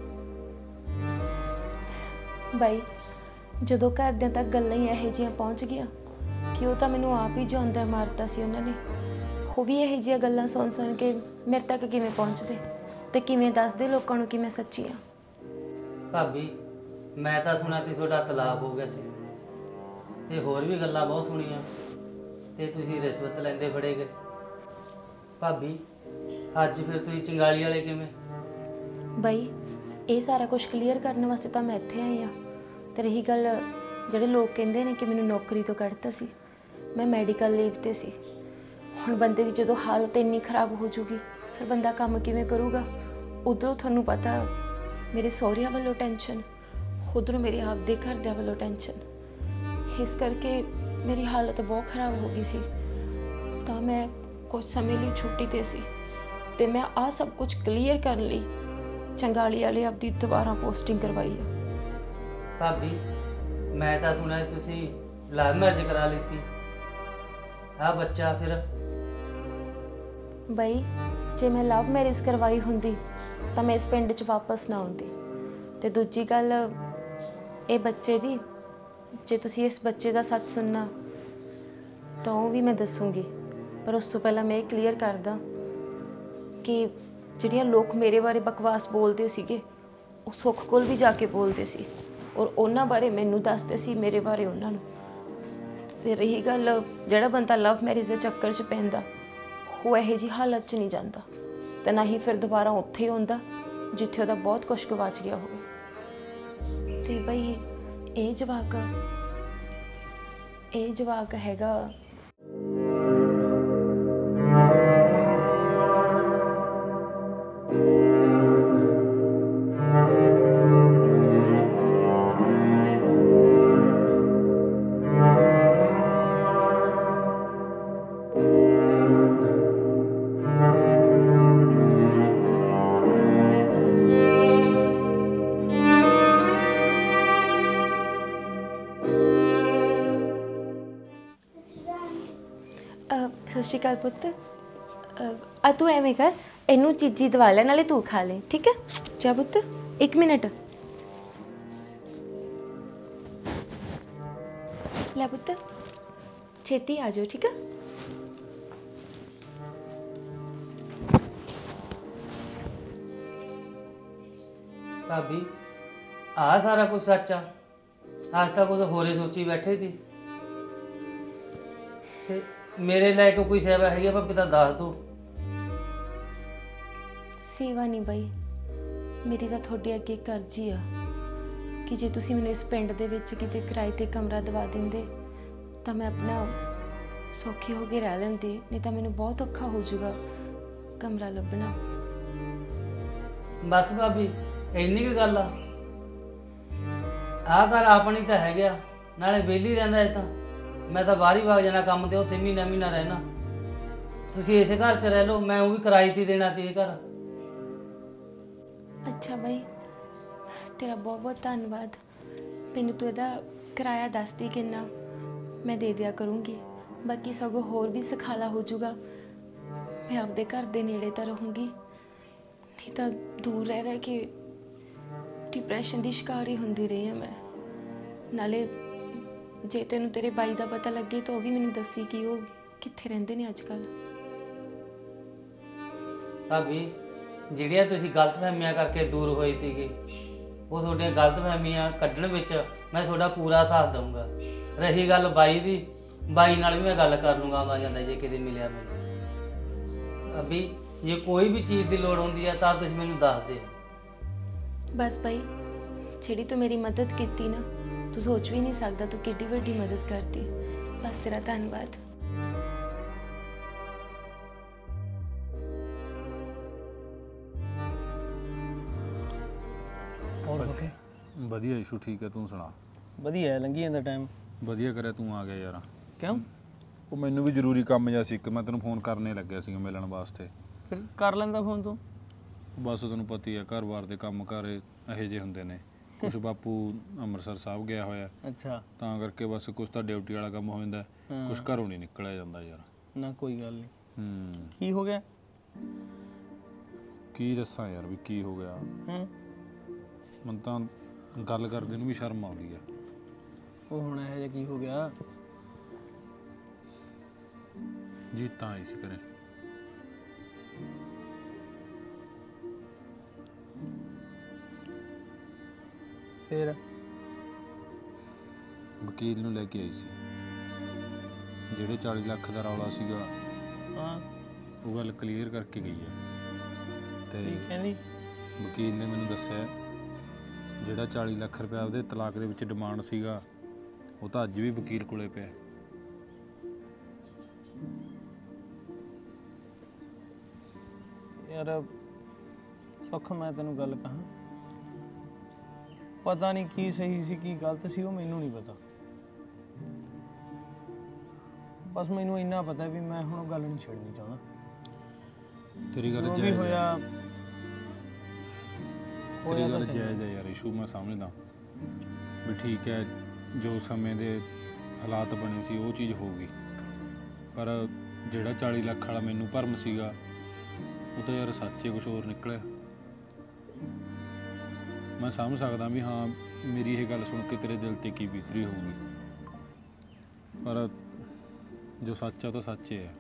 ਬਾਈ ਜਦੋਂ ਘਰਦਿਆਂ ਤੱਕ ਗੱਲਾਂ ਹੀ ਇਹੋ ਜਿਹੀਆਂ ਪਹੁੰਚ ਗਈਆਂ ਕਿ ਉਹ ਤਾਂ ਮੈਨੂੰ ਆਪ ਹੀ ਜਿਉਂਦਾ ਮਾਰਤਾ ਸੀ ਉਹਨਾਂ ਨੇ। ਉਹ ਵੀ ਇਹੋ ਜਿਹੀਆਂ ਗੱਲਾਂ ਸੁਣ ਸੁਣ ਕੇ ਮੇਰੇ ਤੱਕ ਕਿਵੇਂ ਪਹੁੰਚਦੇ ਤੇ ਕਿਵੇਂ ਦੱਸਦੇ ਲੋਕਾਂ ਨੂੰ ਕਿ ਮੈਂ ਸੱਚੀ ਹਾਂ। ਭਾਬੀ ਮੈਂ ਤਾਂ ਸੁਣਿਆ ਕਿ ਤੁਹਾਡਾ ਤਲਾਕ ਹੋ ਗਿਆ ਸੀ ਤੇ ਹੋਰ ਵੀ ਗੱਲਾਂ ਬਹੁਤ ਸੁਣੀਆਂ ਤੇ ਤੁਸੀਂ ਰਿਸ਼ਵਤ ਲੈਂਦੇ ਫੜੇ ਗਏ। ਭਾਬੀ ਅੱਜ ਫਿਰ ਤੁਸੀਂ ਚੰਗਾਲੀ ਵਾਲੇ ਕਿਵੇਂ? ਬਾਈ ਇਹ ਸਾਰਾ ਕੁਝ ਕਲੀਅਰ ਕਰਨ ਵਾਸਤੇ ਤਾਂ ਮੈਂ ਇੱਥੇ ਆਈ ਹਾਂ। ਤੇ ਰਹੀ ਗੱਲ ਜਿਹੜੇ ਲੋਕ ਕਹਿੰਦੇ ਨੇ ਕਿ ਮੈਨੂੰ ਨੌਕਰੀ ਤੋਂ ਕੱਢਤਾ ਸੀ, ਮੈਂ ਮੈਡੀਕਲ ਲੀਵ ਤੇ ਸੀ। ਹੁਣ ਬੰਦੇ ਦੀ ਜਦੋਂ ਹਾਲਤ ਇੰਨੀ ਖਰਾਬ ਹੋ ਜੂਗੀ ਫਿਰ ਬੰਦਾ ਕੰਮ ਕਿਵੇਂ ਕਰੂਗਾ? ਉਧਰੋਂ ਤੁਹਾਨੂੰ ਪਤਾ ਮੇਰੇ ਸਹੁਰਿਆਂ ਵੱਲੋਂ ਟੈਨਸ਼ਨ, ਉਧਰੋਂ ਮੇਰੇ ਆਪਦੇ ਘਰਦਿਆਂ ਵੱਲੋਂ ਟੈਨਸ਼ਨ। ਇਸ ਕਰਕੇ ਮੇਰੀ ਹਾਲਤ ਬਹੁਤ ਖਰਾਬ ਹੋ ਗਈ ਸੀ। ਤਾਂ ਮੈਂ ਕੁਝ ਸਮੇਂ ਲਈ ਛੁੱਟੀ ਤੇ ਸੀ ਤੇ ਮੈਂ ਆਹ ਸਭ ਕੁਝ ਕਲੀਅਰ ਕਰਨ ਲਈ ਚੰਗਾਲੀ ਵਾਲੇ ਆਪਦੀ ਦੁਬਾਰਾ ਪੋਸਟਿੰਗ ਕਰਵਾਈ ਆ। ਭਾਬੀ ਮੈਂ ਤਾਂ ਸੁਣਿਆ ਤੁਸੀਂ ਲਵ ਮੈਰਿਜ ਕਰਾ ਲਿੱਤੀ। ਆਹ ਬੱਚਾ ਫਿਰ? ਬਈ ਜੇ ਮੈਂ ਲਵ ਮੈਰਿਜ ਕਰਵਾਈ ਹੁੰਦੀ ਤਾਂ ਮੈਂ ਇਸ ਪਿੰਡ 'ਚ ਵਾਪਸ ਨਾ ਆਉਂਦੀ। ਤੇ ਦੂਜੀ ਗੱਲ ਇਹ ਬੱਚੇ ਦੀ, ਜੇ ਤੁਸੀਂ ਇਸ ਬੱਚੇ ਦਾ ਸੱਚ ਸੁਣਨਾ ਤਾਂ ਉਹ ਵੀ ਮੈਂ ਦੱਸੂਗੀ। ਪਰ ਉਸ ਤੋਂ ਪਹਿਲਾਂ ਮੈਂ ਇਹ ਕਲੀਅਰ ਕਰਦਾ ਕਿ ਜਿਹੜੀਆਂ ਲੋਕ ਮੇਰੇ ਬਾਰੇ ਬਕਵਾਸ ਬੋਲਦੇ ਸੀਗੇ ਉਹ ਸੁੱਖ ਕੋਲ ਵੀ ਜਾ ਕੇ ਬੋਲਦੇ ਸੀ ਔਰ ਉਹਨਾਂ ਬਾਰੇ ਮੈਨੂੰ ਦੱਸਦੇ ਸੀ, ਮੇਰੇ ਬਾਰੇ ਉਹਨਾਂ ਨੂੰ। ਤੇ ਰਹੀ ਗੱਲ ਜਿਹੜਾ ਬੰਦਾ ਲਵ ਮੈਰਿਜ ਦੇ ਚੱਕਰ 'ਚ ਪੈਂਦਾ ਉਹ ਇਹੋ ਜਿਹੀ ਹਾਲਤ 'ਚ ਨਹੀਂ ਜਾਂਦਾ ਤੇ ਨਾ ਹੀ ਫਿਰ ਦੁਬਾਰਾ ਉੱਥੇ ਹੀ ਆਉਂਦਾ ਜਿੱਥੇ ਉਹਦਾ ਬਹੁਤ ਕੁਝ ਗਵਾਚ ਗਿਆ ਹੋਵੇ। ਤੇ ਬਈ ਇਹ ਜਵਾਕ ਇਹ ਜਵਾਕ ਹੈਗਾ ਸਤਿ ਸ਼੍ਰੀ ਅਕਾਲ ਪੁੱਤ। ਆ ਤੂੰ ਐਵੇਂ ਕਰ, ਇਹਨੂੰ ਚੀਜ਼ੀ ਦਵਾ ਲੈ ਨਾਲੇ ਤੂੰ ਖਾ ਲੈ, ਠੀਕ ਹੈ? ਜਾ ਪੁੱਤ ਇੱਕ ਮਿੰਟ ਲੈ ਪੁੱਤ, ਛੇਤੀ ਆ ਜਾਓ, ਠੀਕ ਹੈ? ਭਾਬੀ ਆਹ ਸਾਰਾ ਕੁਝ ਸੱਚ ਆ? ਅੱਜ ਤਾਂ ਕੁਝ ਹੋਰੇ ਸੋਚੀ ਬੈਠੇ ਸੀ। ਤੇ ਮੇਰੇ ਲਈ ਕੋਈ ਸੇਵਾ ਹੈਗੀ ਆ ਭਾਬੀ ਤਾਂ ਦੱਸ ਦੋ। ਸੇਵਾ ਨਹੀਂ ਬਾਈ, ਮੇਰੀ ਤਾਂ ਤੁਹਾਡੇ ਅੱਗੇ ਕਰਜ਼ ਹੀ ਆ ਕਿ ਜੇ ਤੁਸੀਂ ਮੈਨੂੰ ਇਸ ਪਿੰਡ ਦੇ ਵਿੱਚ ਕਿਤੇ ਕਿਰਾਏ ਤੇ ਕਮਰਾ ਦਵਾ ਦਿੰਦੇ ਤਾਂ ਮੈਂ ਆਪਣਾ ਸੌਖੀ ਹੋ ਕੇ ਰਹਿ ਲੈਂਦੀ, ਨਹੀਂ ਤਾਂ ਮੈਨੂੰ ਬਹੁਤ ਔਖਾ ਹੋ ਜਾਊਗਾ ਕਮਰਾ ਲੱਭਣਾ। ਬਸ ਭਾਬੀ ਇੰਨੀ ਕੁ ਗੱਲ ਆ? ਆਹ ਘਰ ਆਪਣੀ ਤਾਂ ਹੈਗਾ, ਨਾਲੇ ਵਿਹਲੀ ਰਹਿੰਦਾ ਇਹ ਤਾਂ। ਮੈਂ ਤਾਂ ਬਾਹਰ ਹੀ ਵਗ ਜਾਣਾ ਕੰਮ ਤੇ, ਉੱਥੇ ਮਹੀਨਾ ਮਹੀਨਾ ਰਹਿਣਾ। ਤੁਸੀਂ ਇਸੇ ਘਰ 'ਚ ਰਹਿ ਲਓ, ਮੈਂ ਉਹ ਵੀ ਕਿਰਾਏ ਤੇ ਦੇਣਾ ਤੇ ਇਹ ਘਰ। ਅੱਛਾ ਬਾਈ, ਤੇਰਾ ਬਹੁਤ ਬਹੁਤ ਧੰਨਵਾਦ। ਮੈਨੂੰ ਤੂੰ ਇਹਦਾ ਕਿਰਾਇਆ ਦੱਸਦੀ ਕਿੰਨਾ, ਮੈਂ ਦੇ ਦਿਆ ਕਰੂੰਗੀ। ਬਾਕੀ ਸਗੋਂ ਹੋਰ ਵੀ ਸੁਖਾਲਾ ਹੋ ਜਾਊਗਾ। ਮੈਂ ਆਪਦੇ ਘਰ ਦੇ ਨੇੜੇ ਤਾਂ ਰਹੂੰਗੀ, ਨਹੀਂ ਤਾਂ ਦੂਰ ਰਹਿ ਰਹਿ ਕੇ ਡਿਪਰੈਸ਼ਨ ਦੀ ਸ਼ਿਕਾਰ ਹੀ ਹੁੰਦੀ ਰਹੀ ਹਾਂ ਮੈਂ। ਨਾਲੇ ਜੇ ਤੈਨੂੰ ਤੇਰੇ ਬਾਈ ਦਾ ਪਤਾ ਲੱਗੇ ਤਾਂ ਉਹ ਵੀ ਮੈਨੂੰ ਦੱਸੀ ਕਿ ਉਹ ਕਿੱਥੇ ਰਹਿੰਦੇ ਨੇ ਅੱਜ ਕੱਲ੍ਹ। ਭਾਬੀ ਜਿਹੜੀਆਂ ਤੁਸੀਂ ਗਲਤਫਹਿਮੀਆਂ ਕਰਕੇ ਦੂਰ ਹੋਏ ਸੀਗੇ, ਉਹ ਤੁਹਾਡੀਆਂ ਗਲਤਫਹਿਮੀਆਂ ਕੱਢਣ ਵਿੱਚ ਮੈਂ ਤੁਹਾਡਾ ਪੂਰਾ ਸਾਥ ਦਊਂਗਾ। ਰਹੀ ਗੱਲ ਬਾਈ ਦੀ, ਬਾਈ ਨਾਲ ਵੀ ਮੈਂ ਗੱਲ ਕਰ ਲੂੰਗਾ ਆਉਂਦਾ ਜਾਂਦਾ ਜੇ ਕਿਤੇ ਮਿਲਿਆ ਮੈਨੂੰ। ਅਭੀ ਜੇ ਕੋਈ ਵੀ ਚੀਜ਼ ਦੀ ਲੋੜ ਹੁੰਦੀ ਹੈ ਤਾਂ ਤੁਸੀਂ ਮੈਨੂੰ ਦੱਸ ਦਿਓ। ਬਸ ਭਾਈ, ਜਿਹੜੀ ਤੂੰ ਮੇਰੀ ਮਦਦ ਕੀਤੀ ਨਾ, ਤੂੰ ਸੋਚ ਵੀ ਨਹੀਂ ਸਕਦਾ ਤੂੰ ਕਿੱਡੀ ਵੱਡੀ ਮਦਦ ਕਰਤੀ। ਬਸ ਤੇਰਾ ਧੰਨਵਾਦ। ਹੋਰ ਓਕੇ ਵਧੀਆ ਇਸ਼ੂ, ਠੀਕ ਹੈ। ਤੂੰ ਸੁਣਾ? ਵਧੀਆ ਲੰਘੀ ਜਾਂਦਾ ਟਾਈਮ। ਵਧੀਆ ਕਰਿਆ ਤੂੰ ਆ ਗਿਆ ਯਾਰ। ਕਿਉਂ? ਉਹ ਮੈਨੂੰ ਵੀ ਜ਼ਰੂਰੀ ਕੰਮ ਜਿਹਾ ਸੀ, ਇੱਕ ਮੈਂ ਤੈਨੂੰ ਫੋਨ ਕਰਨੇ ਲੱਗਿਆ ਸੀ ਮਿਲਣ ਵਾਸਤੇ। ਫਿਰ ਕਰ ਲੈਂਦਾ ਫੋਨ ਤੂੰ। ਬਸ ਤੈਨੂੰ ਪਤਾ ਹੀ ਆ, ਘਰ-ਬਾਰ ਦੇ ਕੰਮ ਕਾਰ ਇਹੋ ਜਿਹੇ ਹੁੰਦੇ ਨੇ। ਕੁਛ ਬਾਪੂ ਅੰਮ੍ਰਿਤਸਰ ਸਾਹਿਬ ਗਿਆ ਹੋਇਆ, ਅੱਛਾ, ਤਾਂ ਕਰਕੇ ਬਸ ਕੁਛ ਤਾਂ ਡਿਊਟੀ ਵਾਲਾ ਕੰਮ ਹੋ ਜਾਂਦਾ, ਕੁਛ ਘਰੋਂ ਨਹੀਂ ਨਿਕਲਿਆ ਜਾਂਦਾ ਯਾਰ। ਨਾ ਕੋਈ ਗੱਲ ਨਹੀਂ। ਹੂੰ, ਕੀ ਹੋ ਗਿਆ? ਕੀ ਦੱਸਾਂ ਯਾਰ ਵੀ ਕੀ ਹੋ ਗਿਆ। ਹੂੰ, ਮੈਨੂੰ ਤਾਂ ਗੱਲ ਕਰਦੇ ਨੂੰ ਵੀ ਸ਼ਰਮ ਆਉਂਦੀ ਆ। ਉਹ ਹੁਣ ਇਹੋ ਜਿਹਾ ਕੀ ਹੋ ਗਿਆ? ਜੀਤਾਂ ਆਈ ਸੀ ਘਰੇ। ਫਿਰ ਵਕੀਲ ਨੂੰ ਲੈ ਕੇ ਆਈ ਸੀ, ਜਿਹੜੇ ਚਾਲੀ ਲੱਖ ਦਾ ਰੌਲਾ ਸੀਗਾ ਹਾਂ ਉਹ ਗੱਲ ਕਲੀਅਰ ਕਰਕੇ ਗਈ ਹੈ। ਤੇ ਕੀ ਕਹਿੰਦੀ? ਵਕੀਲ ਨੇ ਮੈਨੂੰ ਦੱਸਿਆ ਜਿਹੜਾ ਚਾਲੀ ਲੱਖ ਰੁਪਇਆ ਉਹਦੇ ਤਲਾਕ ਦੇ ਵਿੱਚ ਡਿਮਾਂਡ ਸੀਗਾ, ਉਹ ਤਾਂ ਅੱਜ ਵੀ ਵਕੀਲ ਕੋਲੇ ਪਿਆ। ਯਾਰ ਸੁੱਖ, ਮੈਂ ਤੈਨੂੰ ਗੱਲ ਕਹਾਂ, ਪਤਾ ਨਹੀਂ ਕੀ ਸਹੀ ਸੀ ਕੀ ਗਲਤ ਸੀ, ਉਹ ਮੈਨੂੰ ਨਹੀਂ ਪਤਾ। ਬਸ ਮੈਨੂੰ ਇੰਨਾ ਪਤਾ ਵੀ ਮੈਂ ਹੁਣ ਉਹ ਗੱਲ ਨਹੀਂ ਛੱਡਣੀ ਚਾਹੁੰਦਾ। ਤੇਰੀ ਗੱਲ ਜੋ ਵੀ ਜਾਇਜ਼ ਹੈ, ਹੋਇਆ ਤੇਰੀ ਗੱਲ ਜਾਇਜ਼ ਹੈ ਯਾਰ ਇਸ਼ੂ, ਮੈਂ ਸਮਝਦਾ ਵੀ ਠੀਕ ਹੈ, ਜੋ ਸਮੇਂ ਦੇ ਹਾਲਾਤ ਬਣੇ ਸੀ ਉਹ ਚੀਜ਼ ਹੋ ਗਈ, ਪਰ ਜਿਹੜਾ ਚਾਲੀ ਲੱਖ ਵਾਲਾ ਮੈਨੂੰ ਭਰਮ ਸੀਗਾ ਉਹ ਤਾਂ ਯਾਰ ਸੱਚੇ ਕੁਛ ਹੋਰ ਨਿਕਲਿਆ। ਮੈਂ ਸਮਝ ਸਕਦਾ ਵੀ ਹਾਂ ਮੇਰੀ ਇਹ ਗੱਲ ਸੁਣ ਕੇ ਤੇਰੇ ਦਿਲ ਤੇ ਕੀ ਬੀਤਰੀ ਹੋਊਗੀ, ਪਰ ਜੋ ਸੱਚ ਆ ਉਹ ਤਾਂ ਸੱਚ ਹੈ।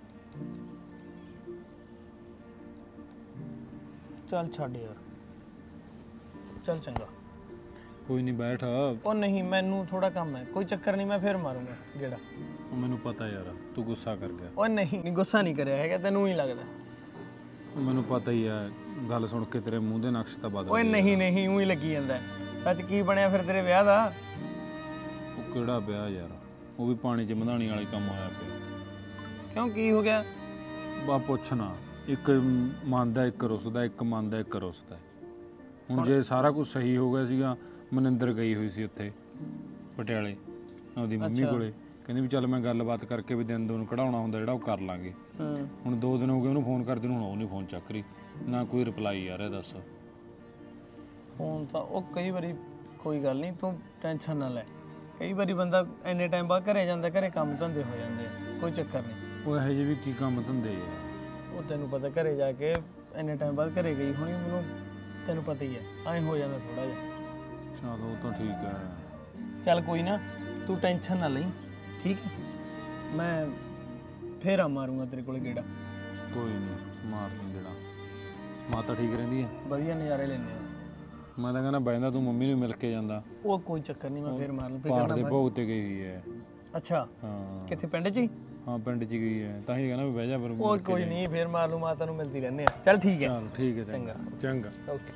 ਚੱਲ ਛੱਡ ਯਾਰ, ਚੱਲ ਚੰਗਾ, ਕੋਈ ਨਹੀਂ ਬੈਠ। ਉਹ ਨਹੀਂ, ਮੈਨੂੰ ਥੋੜਾ ਕੰਮ ਹੈ, ਕੋਈ ਚੱਕਰ ਨਹੀਂ, ਮੈਂ ਫੇਰ ਮਾਰੂੰਗਾ ਜਿਹੜਾ। ਉਹ ਮੈਨੂੰ ਪਤਾ ਯਾਰ ਤੂੰ ਗੁੱਸਾ ਕਰ ਗਿਆ। ਉਹ ਨਹੀਂ ਨਹੀਂ, ਗੁੱਸਾ ਨਹੀਂ ਕਰਿਆ ਹੈਗਾ, ਤੈਨੂੰ ਹੀ ਲੱਗਦਾ। ਮੈਨੂੰ ਪਤਾ ਹੀ ਹੈ, ਗੱਲ ਸੁਣ ਕੇ ਤੇਰੇ ਮੂੰਹ ਦੇ ਨਕਸ਼ ਤਾਂ ਬਦਲ ਗਏ। ਓਏ ਨਹੀਂ ਨਹੀਂ, ਉਹੀ ਲੱਗੀ ਜਾਂਦਾ। ਸੱਚ ਕੀ ਬਣਿਆ ਫਿਰ ਤੇਰੇ ਵਿਆਹ ਦਾ? ਉਹ ਕਿਹੜਾ ਵਿਆਹ ਯਾਰ, ਉਹ ਵੀ ਪਾਣੀ 'ਚ ਮਧਾਣੀ ਵਾਲੀ ਕੰਮ ਹੋਇਆ ਪਿਆ। ਕਿਉਂ, ਕੀ ਹੋ ਗਿਆ? ਬਾ ਪੁੱਛ ਨਾ, ਇੱਕ ਮੰਨਦਾ ਇੱਕ ਰੁੱਸਦਾ, ਇੱਕ ਮੰਨਦਾ ਇੱਕ ਰੁੱਸਦਾ। ਹੁਣ ਜੇ ਸਾਰਾ ਕੁਝ ਸਹੀ ਹੋ ਗਿਆ ਸੀਗਾ, ਮਨਿੰਦਰ ਗਈ ਹੋਈ ਸੀ ਉੱਥੇ ਪਟਿਆਲੇ ਆਪਦੀ ਮੰਮੀ ਕੋਲੇ, ਕਹਿੰਦੀ ਵੀ ਚੱਲ ਮੈਂ ਗੱਲਬਾਤ ਕਰਕੇ ਵੀ ਦਿਨ ਦੋ ਨੂੰ ਕਢਾਉਣਾ ਹੁੰਦਾ ਜਿਹੜਾ ਉਹ ਕਰ ਲਾਂਗੇ। ਹੁਣ ਦੋ ਦਿਨ ਹੋ ਗਏ ਉਹਨੂੰ ਫੋਨ ਕਰਦੇ ਨੂੰ, ਹੁਣ ਉਹ ਨਹੀਂ ਫੋਨ ਚੱਕ ਰਹੀ, ਨਾ ਕੋਈ ਰਿਪਲਾਈ ਆ ਰਿਹਾ। ਦੱਸ ਫੋਨ ਤਾਂ ਉਹ ਕਈ ਵਾਰੀ, ਕੋਈ ਗੱਲ ਨਹੀਂ ਤੂੰ ਟੈਨਸ਼ਨ ਨਾ ਲੈ, ਕਈ ਵਾਰੀ ਬੰਦਾ ਇੰਨੇ ਟਾਈਮ ਬਾਅਦ ਘਰੇ ਜਾਂਦਾ, ਘਰੇ ਕੰਮ ਧੰਦੇ ਹੋ ਜਾਂਦੇ ਆ, ਕੋਈ ਚੱਕਰ ਨਹੀਂ। ਉਹ ਇਹੋ ਜਿਹੇ ਵੀ ਕੀ ਕੰਮ ਧੰਦੇ ਆ, ਉਹ ਤੈਨੂੰ ਪਤਾ ਘਰੇ ਜਾ ਕੇ ਇੰਨੇ ਟਾਈਮ ਬਾਅਦ ਘਰੇ ਗਈ ਹੋਣੀ, ਮੈਨੂੰ ਤੈਨੂੰ ਪਤਾ ਹੀ ਹੈ, ਐਂ ਹੋ ਜਾਂਦਾ ਥੋੜਾ ਜਿਹਾ। ਚਲ ਉਹ ਤਾਂ ਠੀਕ ਹੈ। ਚੱਲ ਕੋਈ ਨਾ, ਤੂੰ ਟੈਨਸ਼ਨ ਨਾ ਲਈ, ਠੀਕ ਹੈ? ਮੈਂ ਫੇਰ ਆ ਮਾਰੂੰਗਾ ਤੇਰੇ ਕੋਲ ਗੇੜਾ। ਕੋਈ ਨਹੀਂ, ਮਾਰ ਲਈ ਜਿਹੜਾ। ਮਾਤਾ ਠੀਕ ਰਹਿੰਦੀ ਹੈ? ਵਧੀਆ ਨਜ਼ਾਰੇ ਲੈਂਦੇ ਆ। ਮੈਂ ਤਾਂ ਕਹਿੰਦਾ ਬੈਂਦਾ ਤੂੰ ਮੰਮੀ ਨੂੰ ਮਿਲ ਕੇ ਜਾਂਦਾ। ਉਹ ਕੋਈ ਚੱਕਰ ਨਹੀਂ, ਮੈਂ ਫੇਰ ਮਾਰ ਲੂੰ। ਪਾਠ ਦੇ ਭੋਗ ਤੇ ਗਈ ਹੋਈ ਹੈ। ਅੱਛਾ, ਹਾਂ ਕਿੱਥੇ, ਪਿੰਡ 'ਚ ਹੀ? ਹਾਂ ਪਿੰਡ 'ਚ ਗਈ ਹੈ, ਤਾਂ ਹੀ ਕਹਿੰਦਾ ਵੀ ਬਹਿ ਜਾ ਫਿਰ। ਉਹ ਕੋਈ ਨਹੀਂ, ਫੇਰ ਮਾਰ ਲੂੰ, ਮਾਤਾ ਨੂੰ ਮਿਲਦੀ ਰਹਿੰਦੇ ਆ। ਚੱਲ ਠੀਕ ਹੈ। ਚਲ ਠੀਕ ਹੈ, ਚੰਗਾ ਚੰਗਾ ਓਕੇ।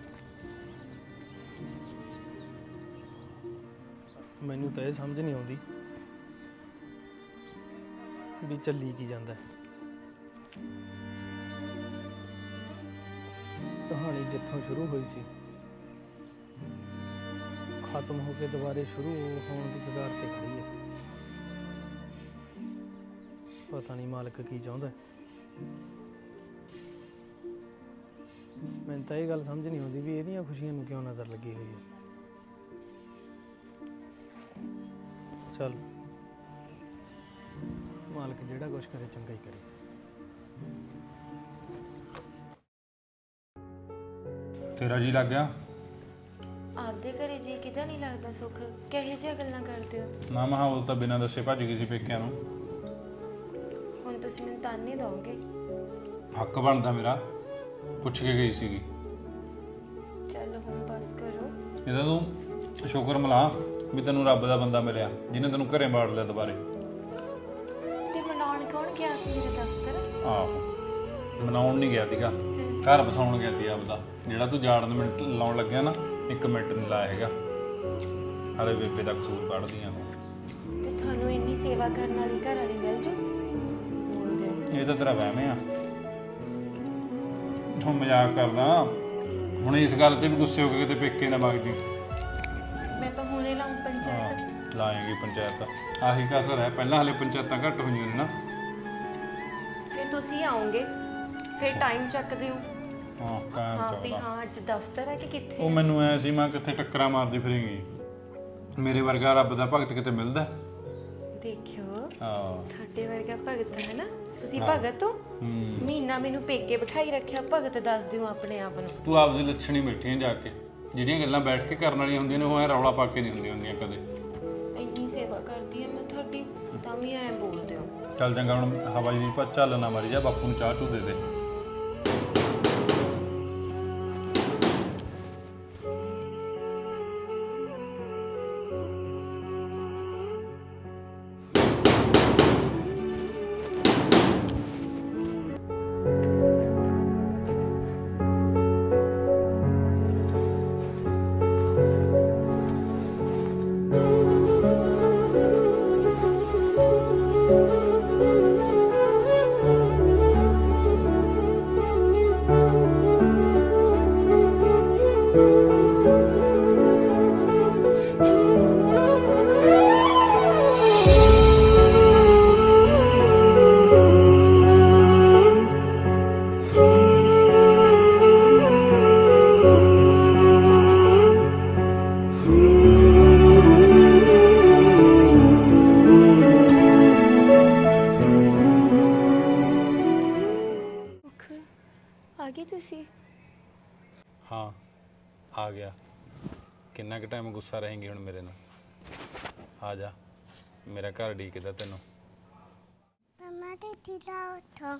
ਮੈਨੂੰ ਤਾਂ ਇਹ ਸਮਝ ਨਹੀਂ ਆਉਂਦੀ ਵੀ ਚੱਲੀ ਕੀ ਜਾਂਦਾ। ਕਹਾਣੀ ਜਿੱਥੋਂ ਸ਼ੁਰੂ ਹੋਈ ਸੀ, ਖਤਮ ਹੋ ਕੇ ਦੁਬਾਰੇ ਸ਼ੁਰੂ ਹੋਣ ਦੀ ਕਗਾਰ ਤੇ ਖੜੀ ਹੈ। ਪਤਾ ਨਹੀਂ ਮਾਲਕ ਕੀ ਚਾਹੁੰਦਾ। ਮੈਨੂੰ ਤਾਂ ਇਹ ਗੱਲ ਸਮਝ ਨਹੀਂ ਆਉਂਦੀ ਵੀ ਇਹਦੀਆਂ ਖੁਸ਼ੀਆਂ ਨੂੰ ਕਿਉਂ ਨਜ਼ਰ ਲੱਗੀ ਹੋਈ ਹੈ। ਚੱਲ ਮਾਲਕ ਜਿਹੜਾ ਕੁਛ ਕਰੇ ਚੰਗਾ ਹੀ ਕਰੇ। ਤੇਰਾ ਜੀ ਲੱਗ ਗਿਆ? ਆਪਦੇ ਘਰੇ ਜੀ ਕਿਦਾਂ ਨਹੀਂ ਲੱਗਦਾ ਸੁੱਖ? ਕਿਹੋ ਜਿਹੀਆਂ ਗੱਲਾਂ ਕਰਦੇ ਹੋ? ਨਾ ਮਹਾ ਉਹ ਤਾਂ ਬਿਨਾਂ ਦੱਸੇ ਭੱਜ ਗਈ ਸੀ ਪੇਕਿਆਂ ਨੂੰ। ਹੁਣ ਤੁਸੀਂ ਮੈਨੂੰ ਤਾਨੇ ਦਿਓਗੇ? ਹੱਕ ਬਣਦਾ ਮੇਰਾ। ਪੁੱਛ ਕੇ ਗਈ ਸੀਗੀ। ਚਲੋ ਹੁਣ ਬਸ ਕਰੋ। ਇਹਦਾ ਤੂੰ ਸ਼ੁਕਰ ਮਲਾ ਵੀ ਤੈਨੂੰ ਰੱਬ ਦਾ ਬੰਦਾ ਮਿਲਿਆ ਜਿਹਨੇ ਤੈਨੂੰ ਘਰੇ ਬਾੜ ਲਿਆ ਦੁਬਾਰੇ। ਤੇ ਮਨਾਉਣ ਕੌਣ ਗਿਆ ਸੀ ਮੇਰੇ ਦਫ਼ਤਰ? ਆਹੋ ਮਨਾਉਣ ਨਹੀਂ ਗਿਆ ਸੀਗਾ, ਘਰ ਵਸਾਉਣ ਗਿਆ ਸੀ ਆਪਦਾ। ਜਿਹੜਾ ਤੂੰ ਜਾੜਨ ਮਿੰਟ ਲਾਉਣ ਲੱਗਿਆ ਨਾ, ਇੱਕ ਮਿੰਟ ਨਹੀਂ ਲਾਇਆ ਹੈਗਾ। ਹਾਲੇ ਬੇਬੇ ਦਾ ਕਸੂਰ ਕੱਢਦੀਆਂ ਤੂੰ। ਤੇ ਤੁਹਾਨੂੰ ਇੰਨੀ ਸੇਵਾ ਕਰਨ ਵਾਲੀ ਘਰ ਵਾਲੀ ਮਿਲ ਜੂ? ਇਹ ਤਾਂ ਤੇਰਾ ਵਹਿਮ ਆ। ਹੁਣ ਮਜ਼ਾਕ ਕਰਦਾ। ਹੁਣ ਇਸ ਗੱਲ ਤੇ ਵੀ ਗੁੱਸੇ ਹੋ ਕੇ ਕਿਤੇ ਪੇਕੇ ਨਾ ਵਗ ਜੀ। ਮੈਂ ਤਾਂ ਹੁਣੇ ਲਾਉਂ ਪੰਚਾਇਤ। ਲਾਏਂਗੇ ਪੰਚਾਇਤ, ਆਹੀ ਕਸਰ ਹੈ। ਪਹਿਲਾਂ ਹਲੇ ਪੰਚਾਇਤਾਂ ਘੱਟ ਹੋਈਆਂ ਨੇ ਨਾ। ਫਿਰ ਤੁਸੀਂ ਆਓਗੇ, ਫਿਰ ਟਾਈਮ ਚੱਕਦੇ ਹੋ। ਹਾਂ ਕਾਇਮ ਹਾਂ ਵੀ ਚੱਲਦਾ। ਹਾਂ ਅੱਜ ਦਫ਼ਤਰ ਹੈ ਕਿ ਕਿੱਥੇ? ਉਹ ਮੈਨੂੰ ਐ ਸੀ ਮੈਂ ਕਿੱਥੇ ਟੱਕਰਾਂ ਮਾਰਦੀ ਫਿਰੇਂਗੀ। ਮੇਰੇ ਵਰਗਾ ਰੱਬ ਦਾ ਭਗਤ ਕਿਤੇ ਮਿਲਦਾ? ਦੇਖਿਓ ਹਾਂ ਤੁਹਾਡੇ ਵਰਗਾ ਭਗਤ ਹੈ ਨਾ। ਤੁਸੀਂ ਭਗਤ ਹੋ। ਮਹੀਨਾ ਮੈਨੂੰ ਪੇਕੇ ਬਿਠਾਈ ਰੱਖਿਆ, ਭਗਤ ਦੱਸ ਦਿਓ ਆਪਣੇ ਆਪ ਨੂੰ। ਤੂੰ ਆਪਦੇ ਲੱਛਣੀ ਬੈਠੀਆਂ ਜਾ ਕੇ। ਜਿਹੜੀਆਂ ਗੱਲਾਂ ਬੈਠ ਕੇ ਕਰਨ ਵਾਲੀਆਂ ਹੁੰਦੀਆਂ ਨੇ ਉਹ ਐ ਰੌਲਾ ਪਾ ਕੇ ਨਹੀਂ ਹੁੰਦੀਆਂ ਹੁੰਦੀਆਂ ਕਦੇ। ਇੰਨੀ ਸੇਵਾ ਕਰਦੀ ਹਾਂ ਮੈਂ ਤੁਹਾਡੀ, ਤਾਂ ਵੀ ਐਂ ਬੋਲਦੇ ਹੋ। ਚੱਲ ਚੰਗਾ ਹੁਣ ਹਵਾਈ ਦੀ ਪਾ ਚੱਲ ਨਾ ਮਾਰੀ ਜਾ, ਬਾਪੂ ਨੂੰ ਚਾਹ ਚੂ ਦੇ ਦੇ। ਹਾਂ ਆ ਗਿਆ। ਕਿੰਨਾ ਕੁ ਟਾਈਮ ਗੁੱਸਾ ਰਹੇਂਗੀ ਹੁਣ ਮੇਰੇ ਨਾਲ? ਆ ਜਾ, ਮੇਰਾ ਘਰ ਢੀਕਦਾ ਤੈਨੂੰ। ਮਮਾ ਤੇ ਚਿਲਾ ਉੱਠੋ।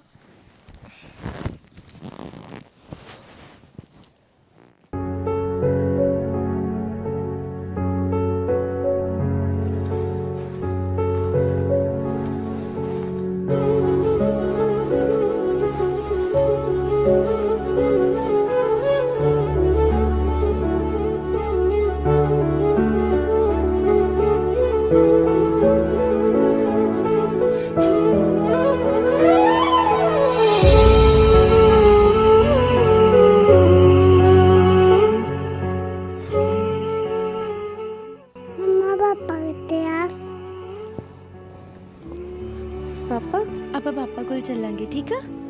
ਪਾਪਾ ਆਪਾਂ ਪਾਪਾ ਕੋਲ ਚੱਲਾਂਗੇ, ਠੀਕ ਆ?